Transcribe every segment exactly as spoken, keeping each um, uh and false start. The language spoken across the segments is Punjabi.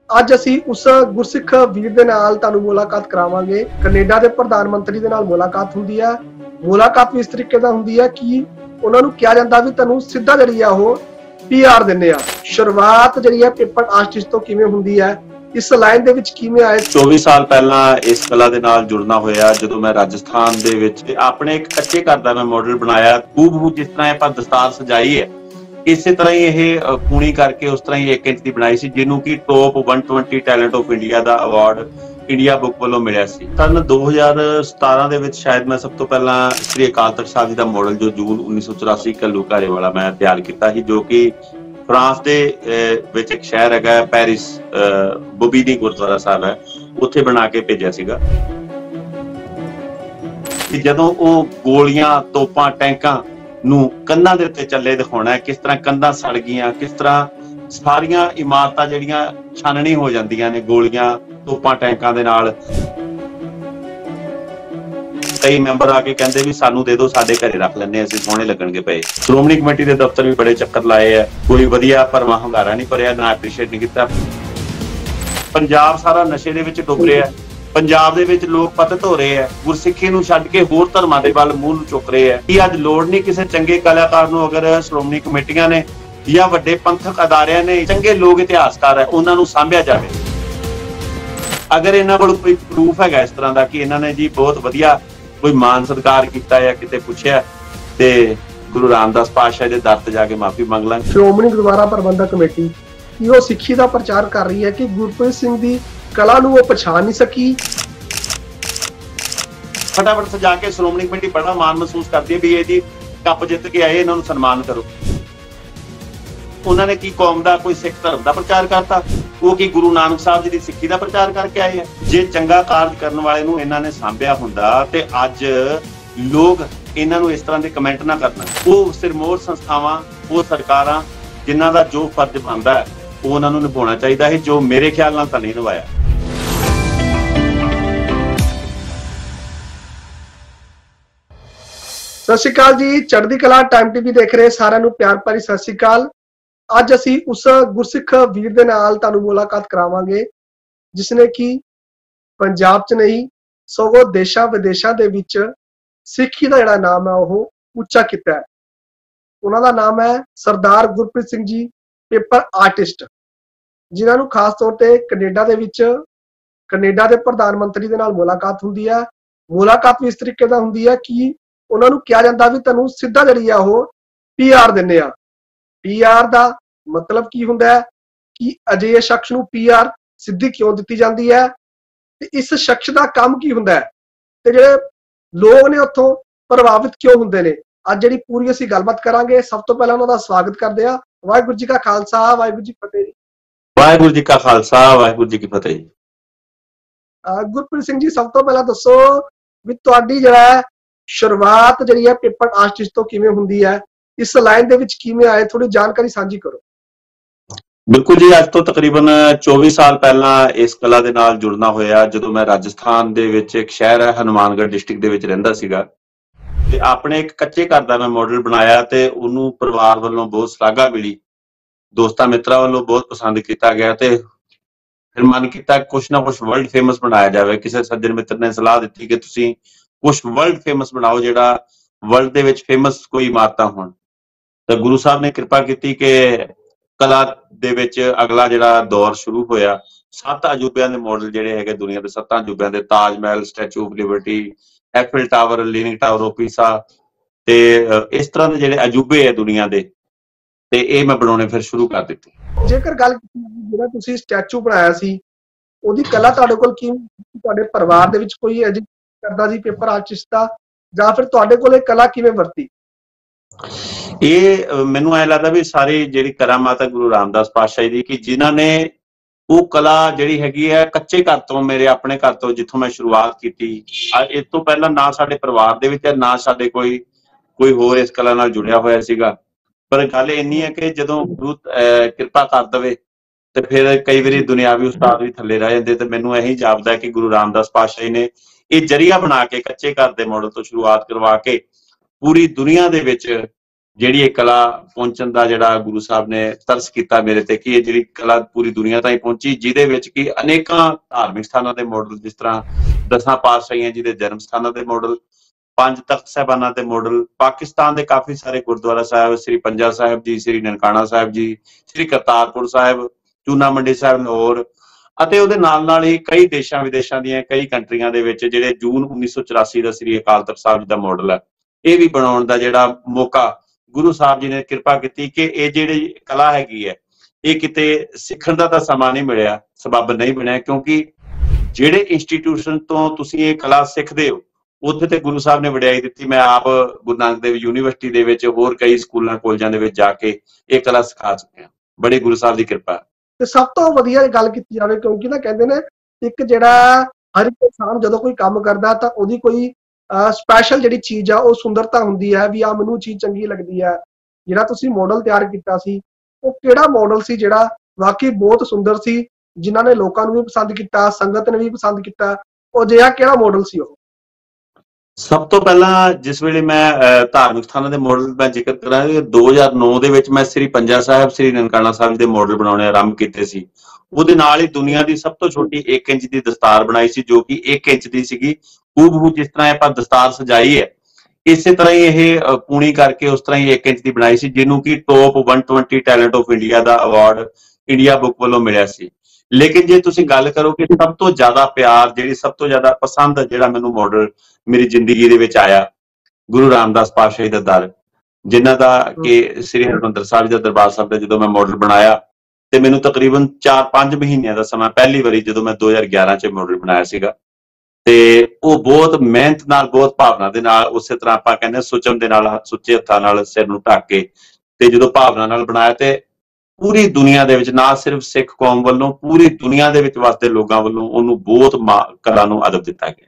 ਅੱਜ ਅਸੀਂ ਉਸ ਗੁਰਸਿੱਖ ਵੀਰ ਦੇ ਨਾਲ ਤੁਹਾਨੂੰ ਮੁਲਾਕਾਤ ਕਰਾਵਾਂਗੇ। ਕੈਨੇਡਾ ਦੇ ਪ੍ਰਧਾਨ ਮੰਤਰੀ ਦੇ ਨਾਲ ਮੁਲਾਕਾਤ ਹੁੰਦੀ ਹੈ। ਮੁਲਾਕਾਤ ਵੀ ਇਸ ਤਰੀਕੇ ਦਾ ਹੁੰਦੀ ਹੈ ਕਿ ਉਹਨਾਂ ਨੂੰ ਕਿਹਾ ਜਾਂਦਾ ਵੀ ਤੁਹਾਨੂੰ ਸਿੱਧਾ ਜਿਹੜੀ ਆ ਉਹ ਪੀ ਆਰ ਦਿੰਦੇ ਆ। ਸ਼ੁਰੂਆਤ ਜਿਹੜੀ ਹੈ ਪੇਪਰ ਆਰਟਿਸਟ ਤੋਂ ਕਿਵੇਂ ਹੁੰਦੀ ਹੈ, ਇਸ ਲਾਈਨ ਦੇ ਵਿੱਚ ਕਿਵੇਂ ਆਏ। ਚੌਵੀ ਸਾਲ ਪਹਿਲਾਂ ਇਸ ਕਲਾ ਦੇ ਨਾਲ ਜੁੜਨਾ ਹੋਇਆ ਜਦੋਂ ਮੈਂ ਰਾਜਸਥਾਨ ਦੇ ਵਿੱਚ ਆਪਣੇ ਇੱਕ ਕੱਚੇ ਘਰ ਦਾ ਮੈਂ ਮਾਡਲ ਬਣਾਇਆ। ਹੂਬਹੂ ਜਿਸ ਤਰ੍ਹਾਂ ਆਪਾਂ ਦਸਤਾਰ ਸਜਾਈ ਹੈ ਇਸੇ ਤਰ੍ਹਾਂ ਹੀ ਇਹ ਕੂਣੀ ਕਰਕੇ ਉਸ ਤਰ੍ਹਾਂ ਹੀ ਇੱਕ ਇੰਚ ਦੀ ਬਣਾਈ ਸੀ, ਜਿਹਨੂੰ ਕਿ ਟੌਪ ਇੱਕ ਸੌ ਵੀਹ ਟੈਲੈਂਟ ਆਫ ਇੰਡੀਆ ਦਾ ਅਵਾਰਡ ਇੰਡੀਆ ਬੁੱਕ ਵੱਲੋਂ ਮਿਲਿਆ ਸੀ। ਸਨ ਦੋ ਹਜ਼ਾਰ ਸਤਾਰਾਂ ਦੇ ਵਿੱਚ ਸ਼ਾਇਦ ਮੈਂ ਸਭ ਤੋਂ ਪਹਿਲਾਂ ਸ੍ਰੀ ਅਕਾਲ ਤਖ਼ਤ ਸਾਹਿਬ ਜੀ ਦਾ ਮਾਡਲ ਜੋ ਜੂਨ ਉੱਨੀ ਸੌ ਚੁਰਾਸੀ ਘੱਲੂਘਾਰੇ ਵਾਲਾ ਮੈਂ ਤਿਆਰ ਕੀਤਾ ਸੀ, ਜੋ ਕਿ ਫਰਾਂਸ ਦੇ ਵਿੱਚ ਇੱਕ ਸ਼ਹਿਰ ਹੈਗਾ ਪੈਰਿਸ, ਬੋਬੀਨੀ ਗੁਰਦੁਆਰਾ ਸਾਹਿਬ ਹੈ, ਉੱਥੇ ਬਣਾ ਕੇ ਭੇਜਿਆ ਸੀਗਾ। ਕਿ ਜਦੋਂ ਉਹ ਗੋਲੀਆਂ, ਤੋਪਾਂ, ਟੈਂਕਾਂ ਨੂੰ ਕੰਧਾਂ ਦੇ ਉੱਤੇ ਚੱਲੇ ਦਿਖਾਉਣਾ, ਕਿਸ ਤਰ੍ਹਾਂ ਕੰਧਾਂ ਸੜ ਗਈਆਂ, ਕਿਸ ਤਰ੍ਹਾਂ ਸਾਰੀਆਂ ਇਮਾਰਤਾਂ ਜਿਹੜੀਆਂ ਛਾਨਣੀ ਹੋ ਜਾਂਦੀਆਂ ਨੇ ਗੋਲੀਆਂ, ਤੋਪਾਂ, ਟੈਂਕਾਂ ਦੇ ਨਾਲ। ਕਈ ਮੈਂਬਰ ਆ ਕੇ ਕਹਿੰਦੇ ਵੀ ਸਾਨੂੰ ਦੇ ਦਿਓ, ਸਾਡੇ ਘਰੇ ਰੱਖ ਲੈਣੇ, ਅਸੀਂ ਸੋਹਣੇ ਲੱਗਣਗੇ ਪਏ। ਸ਼੍ਰੋਮਣੀ ਕਮੇਟੀ ਦੇ ਦਫ਼ਤਰ ਵੀ ਬੜੇ ਚੱਕਰ ਲਾਏ ਆ, ਕੋਈ ਵਧੀਆ ਭਰਵਾਂ ਹੁੰਗਾਰਾ ਨਹੀਂ ਭਰਿਆ, ਨਾ ਐਪਰੀਸ਼ੀਏਟ ਨਹੀਂ ਕੀਤਾ। ਪੰਜਾਬ ਸਾਰਾ ਨਸ਼ੇ ਦੇ ਵਿੱਚ ਡੁੱਬ ਰਿਹਾ, ਪੰਜਾਬ ਦੇ ਵਿੱਚ ਲੋਕ ਪਤਿਤ ਹੋ ਰਹੇ ਆ, ਗੁਰਸਿੱਖੀ ਨੂੰ ਛੱਡ ਕੇ ਹੋਰ ਧਰਮਾਂ ਦੇ ਵੱਲ ਮੂੰਹ ਨੂੰ ਚੁੱਕ ਰਹੇ ਆ। ਕੀ ਅੱਜ ਲੋੜ ਨਹੀਂ ਕਿਸੇ ਚੰਗੇ ਕਲਾਕਾਰ ਨੂੰ, ਅਗਰ ਸ਼੍ਰੋਮਣੀ ਕਮੇਟੀਆਂ ਨੇ ਜਾਂ ਵੱਡੇ ਪੰਥਕ ਅਦਾਰਿਆਂ ਨੇ, ਚੰਗੇ ਲੋਕ ਇਤਿਹਾਸਕਾਰ ਹੈ, ਉਹਨਾਂ ਨੂੰ ਸਾਂਭਿਆ ਜਾਵੇ। ਅਗਰ ਇਹਨਾਂ ਕੋਲ ਕੋਈ ਪ੍ਰੂਫ ਹੈਗਾ ਇਸ ਤਰ੍ਹਾਂ ਦਾ ਕਿ ਇਹਨਾਂ ਨੇ ਜੀ ਬਹੁਤ ਵਧੀਆ ਕੋਈ ਮਾਨ ਸਤਿਕਾਰ ਕੀਤਾ ਜਾਂ ਕਿਤੇ ਪੁੱਛਿਆ, ਤੇ ਗੁਰੂ ਰਾਮਦਾਸ ਪਾਤਸ਼ਾਹ ਦੇ ਦਰ ਤੇ ਜਾ ਕੇ ਮਾਫੀ ਮੰਗ ਲਾਂਗੇ। ਸ਼੍ਰੋਮਣੀ ਗੁਰਦੁਆਰਾ ਪ੍ਰਬੰਧਕ ਕਮੇਟੀ ਕੀ ਉਹ ਸਿੱਖੀ ਦਾ ਪ੍ਰਚਾਰ ਕਰ ਰਹੀ ਹੈ ਕਿ ਗੁਰਪ੍ਰੀਤ ਸਿੰਘ ਦੀ ਕਲਾ ਨੂੰ ਉਹ ਪਛਾਣ ਨਹੀਂ ਸਕੀ। ਫਟਾਫਟ ਸਜਾ ਕੇ ਸ਼੍ਰੋਮਣੀ ਕਮੇਟੀ ਬੜਾ ਮਾਣ ਮਹਿਸੂਸ ਕਰਦੀ ਹੈ ਵੀ ਇਹ ਜੀ ਕੱਪ ਜਿੱਤ ਕੇ ਆਏ, ਇਹਨਾਂ ਨੂੰ ਸਨਮਾਨ ਕਰੋ। ਉਹਨਾਂ ਨੇ ਕੀ ਕੌਮ ਦਾ, ਕੋਈ ਸਿੱਖ ਧਰਮ ਦਾ ਪ੍ਰਚਾਰ ਕਰਤਾ? ਉਹ ਕੀ ਗੁਰੂ ਨਾਨਕ ਸਾਹਿਬ ਜੀ ਦੀ ਸਿੱਖੀ ਦਾ ਪ੍ਰਚਾਰ ਕਰਕੇ ਆਏ ਆ? ਜੇ ਚੰਗਾ ਕਾਰਜ ਕਰਨ ਵਾਲੇ ਨੂੰ ਇਹਨਾਂ ਨੇ ਸਾਂਭਿਆ ਹੁੰਦਾ ਤੇ ਅੱਜ ਲੋਕ ਇਹਨਾਂ ਨੂੰ ਇਸ ਤਰ੍ਹਾਂ ਦੇ ਕਮੈਂਟ ਨਾ ਕਰਨਾ। ਉਹ ਸਿਰਮੌਰ ਸੰਸਥਾਵਾਂ, ਉਹ ਸਰਕਾਰਾਂ ਜਿਨ੍ਹਾਂ ਦਾ ਜੋ ਫਰਜ਼ ਬਣਦਾ ਹੈ ਉਹ ਉਹਨਾਂ ਨੂੰ ਨਿਭਾਉਣਾ ਚਾਹੀਦਾ ਹੈ, ਜੋ ਮੇਰੇ ਖਿਆਲ ਨਾਲ ਤਾਂ ਨਹੀਂ ਨਿਭਾਇਆ। ਸਤਿ ਸ਼੍ਰੀ ਅਕਾਲ ਜੀ, ਚੜ੍ਹਦੀ ਕਲਾ ਟਾਈਮ ਟੀਵੀ ਦੇਖ ਰਹੇ ਸਾਰਿਆਂ ਨੂੰ ਪਿਆਰ ਭਰੀ ਸਤਿ ਸ਼੍ਰੀ ਅਕਾਲ। ਅੱਜ ਅਸੀਂ ਉਸ ਗੁਰਸਿੱਖ ਵੀਰ ਦੇ ਨਾਲ ਤੁਹਾਨੂੰ ਮੁਲਾਕਾਤ ਕਰਾਵਾਂਗੇ ਜਿਸ ਨੇ ਕਿ ਪੰਜਾਬ 'ਚ ਨਹੀਂ ਸਗੋਂ ਦੇਸ਼ਾਂ ਵਿਦੇਸ਼ਾਂ ਦੇ ਵਿੱਚ ਸਿੱਖੀ ਦਾ ਜਿਹੜਾ ਨਾਮ ਹੈ ਉਹ ਉੱਚਾ ਕੀਤਾ ਹੈ। ਉਹਨਾਂ ਦਾ ਨਾਮ ਹੈ ਸਰਦਾਰ ਗੁਰਪ੍ਰੀਤ ਸਿੰਘ ਜੀ, ਪੇਪਰ ਆਰਟਿਸਟ, ਜਿਨ੍ਹਾਂ ਨੂੰ ਖਾਸ ਤੌਰ ਤੇ ਕੈਨੇਡਾ ਦੇ ਵਿੱਚ ਕੈਨੇਡਾ ਦੇ ਪ੍ਰਧਾਨ ਮੰਤਰੀ ਦੇ ਨਾਲ ਮੁਲਾਕਾਤ ਹੁੰਦੀ ਹੈ। ਮੁਲਾਕਾਤ ਵੀ ਇਸ ਤਰੀਕੇ ਦਾ ਹੁੰਦੀ ਹੈ ਕਿ ਉਹਨਾਂ ਨੂੰ ਕਿਹਾ ਜਾਂਦਾ ਵੀ ਤੁਹਾਨੂੰ ਸਿੱਧਾ ਜਿਹੜੀ ਆ ਉਹ ਪੀ ਆਰ ਦਿੰਦੇ ਆ। ਪੀ ਆਰ ਦਾ ਮਤਲਬ ਕੀ ਹੁੰਦਾ ਹੈ ਕਿ ਅਜਿਹੇ ਸ਼ਖਸ ਨੂੰ ਪੀ ਆਰ ਸਿੱਧੀ ਕਿਉਂ ਦਿੱਤੀ ਜਾਂਦੀ ਹੈ ਤੇ ਇਸ ਸ਼ਖਸ ਦਾ ਕੰਮ ਕੀ ਹੁੰਦਾ ਹੈ ਤੇ ਜਿਹੜੇ ਲੋਕ ਨੇ ਉੱਥੋਂ ਪ੍ਰਭਾਵਿਤ ਕਿਉਂ ਹੁੰਦੇ ਨੇ। ਅੱਜ ਜਿਹੜੀ ਪੂਰੀ ਅਸੀਂ ਗੱਲਬਾਤ ਕਰਾਂਗੇ। ਸਭ ਤੋਂ ਪਹਿਲਾਂ ਉਹਨਾਂ ਦਾ ਸਵਾਗਤ ਕਰਦੇ ਆ। ਵਾਹਿਗੁਰੂ ਜੀ ਕਾ ਖਾਲਸਾ, ਵਾਹਿਗੁਰੂ ਜੀ ਕੀ ਫਤਿਹ। ਵਾਹਿਗੁਰੂ ਜੀ ਕਾ ਖਾਲਸਾ, ਵਾਹਿਗੁਰੂ ਜੀ ਕੀ ਫਤਿਹ। ਗੁਰਪ੍ਰੀਤ ਸਿੰਘ ਜੀ, ਸਭ ਤੋਂ ਪਹਿਲਾਂ ਦੱਸੋ ਵੀ ਤੁਹਾਡੀ ਜਿਹੜਾ ਸ਼ੁਰੂਆਤ ਜਿਹੜੀ ਹੈ ਪੇਪਰ ਆਰਟਿਸਟ ਤੋਂ ਕਿਵੇਂ ਹੁੰਦੀ ਹੈ, ਇਸ ਲਾਈਨ ਦੇ ਵਿੱਚ ਕਿਵੇਂ ਆਏ, ਥੋੜੀ ਜਾਣਕਾਰੀ ਸਾਂਝੀ ਕਰੋ। ਬਿਲਕੁਲ ਜੀ, ਅੱਜ ਤੋਂ ਤਕਰੀਬਨ ਚੌਵੀ ਸਾਲ ਪਹਿਲਾਂ ਇਸ ਕਲਾ ਦੇ ਨਾਲ ਜੁੜਨਾ ਹੋਇਆ ਜਦੋਂ ਮੈਂ ਰਾਜਸਥਾਨ ਦੇ ਵਿੱਚ ਇੱਕ ਸ਼ਹਿਰ ਹੈ ਹਨੂਮਾਨਗੜ੍ਹ ਡਿਸਟ੍ਰਿਕਟ ਦੇ ਵਿੱਚ ਰਹਿੰਦਾ ਸੀਗਾ, ਤੇ ਆਪਣੇ ਇੱਕ ਕੱਚੇ ਘਰ ਦਾ ਮੈਂ ਮਾਡਲ ਬਣਾਇਆ ਤੇ ਉਹਨੂੰ ਪਰਿਵਾਰ ਵੱਲੋਂ ਬਹੁਤ ਸ਼ਲਾਘਾ ਮਿਲੀ, ਦੋਸਤਾਂ ਮਿੱਤਰਾਂ ਵੱਲੋਂ ਬਹੁਤ ਪਸੰਦ ਕੀਤਾ ਗਿਆ ਤੇ ਫਿਰ ਮਨ ਕੀਤਾ ਕੁਛ ਨਾ ਕੁਛ ਵਰਲਡ ਫੇਮਸ ਬਣਾਇਆ ਜਾਵੇ। ਕਿਸੇ ਸੱਜਣ ਮਿੱਤਰ ਨੇ ਸਲਾਹ ਦਿੱਤੀ ਕਿ ਤੁਸੀਂ ਕੁਛ ਵਰਲਡ ਫੇਮਸ ਬਣਾਓ, ਜਿਹੜਾ ਵਰਲਡ ਦੇ ਵਿੱਚ ਫੇਮਸ ਕੋਈ ਇਮਾਰਤਾਂ ਹੋਣ। ਤਾਂ ਗੁਰੂ ਸਾਹਿਬ ਨੇ ਕਿਰਪਾ ਕੀਤੀ ਕਿ ਕਲਾ ਦੇ ਵਿੱਚ ਅਗਲਾ ਜਿਹੜਾ ਦੌਰ ਸ਼ੁਰੂ ਹੋਇਆ, ਸੱਤ ਅਜੂਬਿਆਂ ਦੇ ਮਾਡਲ ਜਿਹੜੇ ਹੈਗੇ ਦੁਨੀਆ ਦੇ ਸੱਤਾਂ ਅਜੂਬਿਆਂ ਦੇ, Taj Mahal, statue of liberty, Eiffel tower, leaning tower of Pisa, ਤੇ ਇਸ ਤਰ੍ਹਾਂ ਦੇ ਜਿਹੜੇ ਅਜੂਬੇ ਹੈ ਦੁਨੀਆ ਦੇ, ਤੇ ਇਹ ਮੈਂ ਬਣਾਉਣੇ ਫਿਰ ਸ਼ੁਰੂ ਕਰ ਦਿੱਤੇ। ਜੇਕਰ ਗੱਲ ਜਿਹੜਾ ਤੁਸੀਂ ਸਟੈਚੂ ਬਣਾਇਆ ਸੀ ਉਹਦੀ ਕਲਾ ਤੁਹਾਡੇ ਕੋਲ ਕੀ, ਤੁਹਾਡੇ ਪਰਿਵਾਰ ਦੇ ਵਿੱਚ ਕੋਈ ਅਜਿਹਾ ਕਰਦਾ ਸੀ ਪੇਪਰ ਆਰਟਿਸਟ ਦਾ, ਜਾਂ ਫਿਰ ਤੁਹਾਡੇ ਕੋਲ ਇਹ ਕਲਾ ਕਿਵੇਂ ਵਰਤੀ? ਇਹ ਮੈਨੂੰ ਐ ਲੱਗਦਾ ਵੀ ਸਾਰੀ ਜਿਹੜੀ ਕਰਾਮਾਤ ਹੈ ਗੁਰੂ ਰਾਮਦਾਸ ਪਾਤਸ਼ਾਹ ਦੀ, ਕਿ ਜਿਨ੍ਹਾਂ ਨੇ ਉਹ ਕਲਾ ਜਿਹੜੀ ਹੈਗੀ ਹੈ ਕੱਚੇ ਘਰ ਤੋਂ, ਮੇਰੇ ਆਪਣੇ ਘਰ ਤੋਂ ਜਿੱਥੋਂ ਮੈਂ ਸ਼ੁਰੂਆਤ ਕੀਤੀ, ਇਸ ਤੋਂ ਪਹਿਲਾਂ ਨਾ ਸਾਡੇ ਪਰਿਵਾਰ ਦੇ ਵਿੱਚ ਨਾ ਸਾਡੇ ਕੋਈ ਕੋਈ ਹੋਰ ਇਸ ਕਲਾ ਨਾਲ ਜੁੜਿਆ ਹੋਇਆ ਸੀਗਾ। ਪਰ ਗੱਲ ਇੰਨੀ ਹੈ ਕਿ ਜਦੋਂ ਗੁਰੂ ਕਿਰਪਾ ਕਰ ਦੇਵੇ ਤੇ ਫਿਰ ਕਈ ਵਾਰੀ ਦੁਨਿਆਵੀ ਉਸਤਾਦ ਵੀ ਥੱਲੇ ਰਹਿ ਜਾਂਦੇ, ਤੇ ਮੈਨੂੰ ਇਹੀ ਜਾਪਦਾ ਕਿ ਗੁਰੂ ਰਾਮਦਾਸ ਪਾਤਸ਼ਾਹ ਨੇ ਇਹ ਜਰੀਆ ਬਣਾ ਕੇ ਕੱਚੇ ਘਰ ਦੇ ਮਾਡਲ ਤੋਂ ਸ਼ੁਰੂਆਤ ਕਰਵਾ ਕੇ ਪੂਰੀ ਦੁਨੀਆ ਦੇ ਵਿੱਚ ਜਿਹੜੀ ਇਹ ਕਲਾ ਪਹੁੰਚਣ ਦਾ ਜਿਹੜਾ ਗੁਰੂ ਸਾਹਿਬ ਨੇ ਤਰਸ ਕੀਤਾ ਮੇਰੇ ਤੇ ਕਿ ਇਹ ਜਿਹੜੀ ਕਲਾ ਪੂਰੀ ਦੁਨੀਆ ਤਾਈਂ ਪਹੁੰਚੀ, ਜਿਹਦੇ ਵਿੱਚ ਕਿ ਅਨੇਕਾਂ ਧਾਰਮਿਕ ਸਥਾਨਾਂ ਦੇ ਮਾਡਲ, ਜਿਸ ਤਰ੍ਹਾਂ ਦਸਾਂ ਪਾਤਸ਼ਾਹੀਆਂ ਜੀ ਦੇ ਜਨਮ ਸਥਾਨਾਂ ਦੇ ਮਾਡਲ, ਪੰਜ ਤਖਤ ਸਾਹਿਬਾਨਾਂ ਦੇ ਮਾਡਲ, ਪਾਕਿਸਤਾਨ ਦੇ ਕਾਫੀ ਸਾਰੇ ਗੁਰਦੁਆਰਾ ਸਾਹਿਬ, ਸ੍ਰੀ ਪੰਜਾ ਸਾਹਿਬ ਜੀ, ਸ੍ਰੀ ਨਨਕਾਣਾ ਸਾਹਿਬ ਜੀ, ਸ੍ਰੀ ਕਰਤਾਰਪੁਰ ਸਾਹਿਬ, ਚੂਨਾ ਮੰਡੀ ਸਾਹਿਬ ਲਾਹੌਰ, ਅਤੇ ਉਹਦੇ ਨਾਲ ਨਾਲ ਹੀ ਕਈ ਦੇਸ਼ਾਂ ਵਿਦੇਸ਼ਾਂ ਦੀਆਂ ਕਈ ਕੰਟਰੀਆਂ ਦੇ ਵਿੱਚ ਜਿਹੜੇ ਜੂਨ ਉੱਨੀ ਸੌ ਚੁਰਾਸੀ ਦਾ ਸ੍ਰੀ ਅਕਾਲ ਤਖਤ ਸਾਹਿਬ ਜੀ ਦਾ ਮਾਡਲ ਹੈ, ਇਹ ਵੀ ਬਣਾਉਣ ਦਾ ਜਿਹੜਾ ਮੌਕਾ ਗੁਰੂ ਸਾਹਿਬ ਜੀ ਨੇ ਕਿਰਪਾ ਕੀਤੀ ਕਿ ਇਹ ਜਿਹੜੀ ਕਲਾ ਹੈਗੀ ਹੈ ਇਹ ਕਿਤੇ ਸਿੱਖਣ ਦਾ ਤਾਂ ਸਮਾਂ ਨਹੀਂ ਮਿਲਿਆ, ਸਬੱਬ ਨਹੀਂ ਬਣਿਆ, ਕਿਉਂਕਿ ਜਿਹੜੇ ਇੰਸਟੀਟਿਊਸ਼ਨ ਤੋਂ ਤੁਸੀਂ ਇਹ ਕਲਾ ਸਿੱਖਦੇ ਹੋ ਉੱਥੇ ਤੇ ਗੁਰੂ ਸਾਹਿਬ ਨੇ ਵਡਿਆਈ ਦਿੱਤੀ। ਮੈਂ ਆਪ ਗੁਰੂ ਨਾਨਕ ਦੇਵ ਯੂਨੀਵਰਸਿਟੀ ਦੇ ਵਿੱਚ ਹੋਰ ਕਈ ਸਕੂਲਾਂ ਕਾਲਜਾਂ ਦੇ ਵਿੱਚ ਜਾ ਕੇ ਇਹ ਕਲਾ ਸਿਖਾ ਚੁੱਕਿਆ, ਬੜੀ ਗੁਰੂ ਸਾਹਿਬ ਦੀ ਕਿਰਪਾ। ਤੇ ਸਭ ਤੋਂ ਵਧੀਆ ਗੱਲ ਕੀਤੀ ਜਾਵੇ, ਕਿਉਂਕਿ ਨਾ ਕਹਿੰਦੇ ਨੇ ਇੱਕ ਜਿਹੜਾ ਹਰ ਇੱਕ ਇਨਸਾਨ ਜਦੋਂ ਕੋਈ ਕੰਮ ਕਰਦਾ ਤਾਂ ਉਹਦੀ ਕੋਈ ਸਪੈਸ਼ਲ ਜਿਹੜੀ ਚੀਜ਼ ਆ ਉਹ ਸੁੰਦਰਤਾ ਹੁੰਦੀ ਹੈ ਵੀ ਆ ਮੈਨੂੰ ਚੀਜ਼ ਚੰਗੀ ਲੱਗਦੀ ਹੈ। ਜਿਹੜਾ ਤੁਸੀਂ ਮਾਡਲ ਤਿਆਰ ਕੀਤਾ ਸੀ ਉਹ ਕਿਹੜਾ ਮਾਡਲ ਸੀ ਜਿਹੜਾ ਵਾਕਈ ਬਹੁਤ ਸੁੰਦਰ ਸੀ, ਜਿਨ੍ਹਾਂ ਨੇ ਲੋਕਾਂ ਨੂੰ ਵੀ ਪਸੰਦ ਕੀਤਾ, ਸੰਗਤ ਨੇ ਵੀ ਪਸੰਦ ਕੀਤਾ, ਉਹ ਜਿਹਾ ਕਿਹੜਾ ਮਾਡਲ ਸੀ ਉਹ? ਸਭ ਤੋਂ ਪਹਿਲਾਂ ਜਿਸ ਵੇਲੇ ਮੈਂ ਧਾਰਮਿਕ ਸਥਾਨਾਂ ਦੇ ਮਾਡਲ ਮੈਂ ਜ਼ਿਕਰ ਕਰਾਂ, ਦੋ ਹਜ਼ਾਰ ਨੌ ਦੇ ਵਿੱਚ ਮੈਂ ਸ੍ਰੀ ਪੰਜਾ ਸਾਹਿਬ, ਸ੍ਰੀ ਨਨਕਾਣਾ ਸਾਹਿਬ ਦੇ ਮਾਡਲ ਬਣਾਉਣੇ ਆਰੰਭ ਕੀਤੇ ਸੀ। ਉਹਦੇ ਨਾਲ ਹੀ ਦੁਨੀਆ ਦੀ ਸਭ ਤੋਂ ਛੋਟੀ ਇੱਕ ਇੰਚ ਦੀ ਦਸਤਾਰ ਬਣਾਈ ਸੀ, ਜੋ ਕਿ ਇੱਕ ਇੰਚ ਦੀ ਸੀਗੀ, ਹੂਬਹੂ ਜਿਸ ਤਰ੍ਹਾਂ ਆਪਾਂ ਦਸਤਾਰ ਸਜਾਈ ਹੈ ਇਸੇ ਤਰ੍ਹਾਂ ਹੀ ਇਹ ਪੂਣੀ ਕਰਕੇ ਉਸ ਤਰ੍ਹਾਂ ਹੀ ਇੱਕ ਇੰਚ ਦੀ ਬਣਾਈ ਸੀ, ਜਿਹਨੂੰ ਕਿ ਟੌਪ ਇੱਕ ਸੌ ਵੀਹ ਟੈਲੈਂਟ ਆਫ ਇੰਡੀਆ ਦਾ ਅਵਾਰਡ ਇੰਡੀਆ ਬੁੱਕ ਵੱਲੋਂ ਮਿਲਿਆ ਸੀ। ਲੇਕਿਨ ਜੇ ਤੁਸੀਂ ਗੱਲ ਕਰੋ ਕਿ ਸਭ ਤੋਂ ਜ਼ਿਆਦਾ ਪਿਆਰ, ਜਿਹੜੀ ਸਭ ਤੋਂ ਜ਼ਿਆਦਾ ਪਸੰਦ ਜਿਹੜਾ ਮੈਨੂੰ ਮਾਡਲ ਮੇਰੀ ਜ਼ਿੰਦਗੀ ਦੇ ਵਿੱਚ ਆਇਆ, ਗੁਰੂ ਰਾਮਦਾਸ ਪਾਤਸ਼ਾਹੀ ਦਾ ਦਰ, ਜਿਨ੍ਹਾਂ ਦਾ ਕਿ ਸ੍ਰੀ ਹਰਿਮੰਦਰ ਸਾਹਿਬ ਦਾ ਦਰਬਾਰ ਸਾਹਿਬ ਦਾ ਜਦੋਂ ਮੈਂ ਮਾਡਲ ਬਣਾਇਆ ਤੇ ਮੈਨੂੰ ਤਕਰੀਬਨ ਚਾਰ ਪੰਜ ਮਹੀਨਿਆਂ ਦਾ ਸਮਾਂ, ਪਹਿਲੀ ਵਾਰੀ ਜਦੋਂ ਮੈਂ ਦੋ ਹਜ਼ਾਰ ਗਿਆਰਾਂ ਚ ਮਾਡਲ ਬਣਾਇਆ ਸੀਗਾ, ਤੇ ਉਹ ਬਹੁਤ ਮਿਹਨਤ ਨਾਲ, ਬਹੁਤ ਭਾਵਨਾ ਦੇ ਨਾਲ, ਉਸੇ ਤਰ੍ਹਾਂ ਆਪਾਂ ਕਹਿੰਦੇ ਸੁਚਮ ਦੇ ਨਾਲ, ਸੁੱਚੇ ਹੱਥਾਂ ਨਾਲ ਸਿਰ ਨੂੰ ਢੱਕ ਕੇ, ਤੇ ਜਦੋਂ ਭਾਵਨਾ ਨਾਲ ਬਣਾਇਆ ਤੇ ਪੂਰੀ ਦੁਨੀਆ ਦੇ ਵਿੱਚ, ਨਾ ਸਿਰਫ ਸਿੱਖ ਕੌਮ ਵੱਲੋਂ, ਪੂਰੀ ਦੁਨੀਆ ਦੇ ਵਿੱਚ ਵਸਦੇ ਲੋਕਾਂ ਵੱਲੋਂ ਉਹਨੂੰ ਬਹੁਤ ਕਲਾ ਨੂੰ ਅਦਬ ਦਿੱਤਾ ਗਿਆ।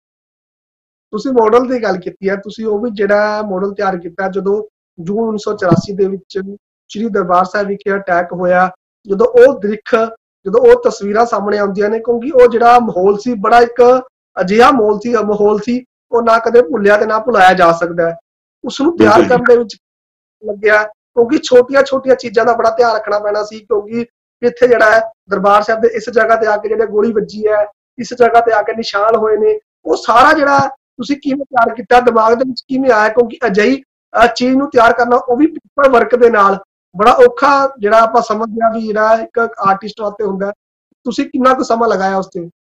ਤੁਸੀਂ ਮਾਡਲ ਦੀ ਗੱਲ ਕੀਤੀ ਹੈ, ਤੁਸੀਂ ਉਹ ਵੀ ਜਿਹੜਾ ਮਾਡਲ ਤਿਆਰ ਕੀਤਾ ਜਦੋਂ ਜੂਨ ਉੱਨੀ ਸੌ ਚੁਰਾਸੀ ਦੇ ਵਿੱਚ ਸ੍ਰੀ ਦਰਬਾਰ ਸਾਹਿਬ ਵਿਖੇ ਅਟੈਕ ਹੋਇਆ, ਜਦੋਂ ਉਹ ਦ੍ਰਿਸ਼, ਜਦੋਂ ਉਹ ਤਸਵੀਰਾਂ ਸਾਹਮਣੇ ਆਉਂਦੀਆਂ ਨੇ, ਕਿਉਂਕਿ ਉਹ ਜਿਹੜਾ ਮਾਹੌਲ ਸੀ ਬੜਾ ਇੱਕ ਅਜਿਹਾ ਮਾਹੌਲ ਸੀ ਮਾਹੌਲ ਸੀ ਉਹ ਨਾ ਕਦੇ ਭੁੱਲਿਆ ਤੇ ਨਾ ਭੁਲਾਇਆ ਜਾ ਸਕਦਾ ਹੈ। ਉਸ ਨੂੰ ਤਿਆਰ ਕਰਨ ਦੇ ਵਿੱਚ ਲੱਗਿਆ, ਕਿਉਂਕਿ ਛੋਟੀਆਂ ਛੋਟੀਆਂ ਚੀਜ਼ਾਂ ਦਾ ਬੜਾ ਧਿਆਨ ਰੱਖਣਾ ਪੈਣਾ ਸੀ, ਕਿਉਂਕਿ ਇੱਥੇ ਜਿਹੜਾ ਹੈ ਦਰਬਾਰ ਸਾਹਿਬ ਦੇ ਇਸ ਜਗ੍ਹਾ ਤੇ ਆ ਕੇ ਜਿਹੜੇ ਗੋਲੀ ਵੱਜੀ ਹੈ, ਇਸ ਜਗ੍ਹਾ ਤੇ ਆ ਕੇ ਨਿਸ਼ਾਨ ਹੋਏ ਨੇ, ਉਹ ਸਾਰਾ ਜਿਹੜਾ ਤੁਸੀਂ ਕਿਵੇਂ ਤਿਆਰ ਕੀਤਾ, ਦਿਮਾਗ ਦੇ ਵਿੱਚ ਕਿਵੇਂ ਆਇਆ? ਕਿਉਂਕਿ ਅਜਿਹੀ ਚੀਜ਼ ਨੂੰ ਤਿਆਰ ਕਰਨਾ ਉਹ ਵੀ ਪੇਪਰ ਵਰਕ ਦੇ ਨਾਲ ਬੜਾ ਔਖਾ, ਜਿਹੜਾ ਆਪਾਂ ਸਮਝਦੇ ਹਾਂ ਵੀ ਜਿਹੜਾ ਇੱਕ ਆਰਟਿਸਟ ਵਾਸਤੇ ਹੁੰਦਾ। ਤੁਸੀਂ ਕਿੰਨਾ ਕੁ ਸਮਾਂ ਲਗਾਇਆ ਉਸ ਤੇ?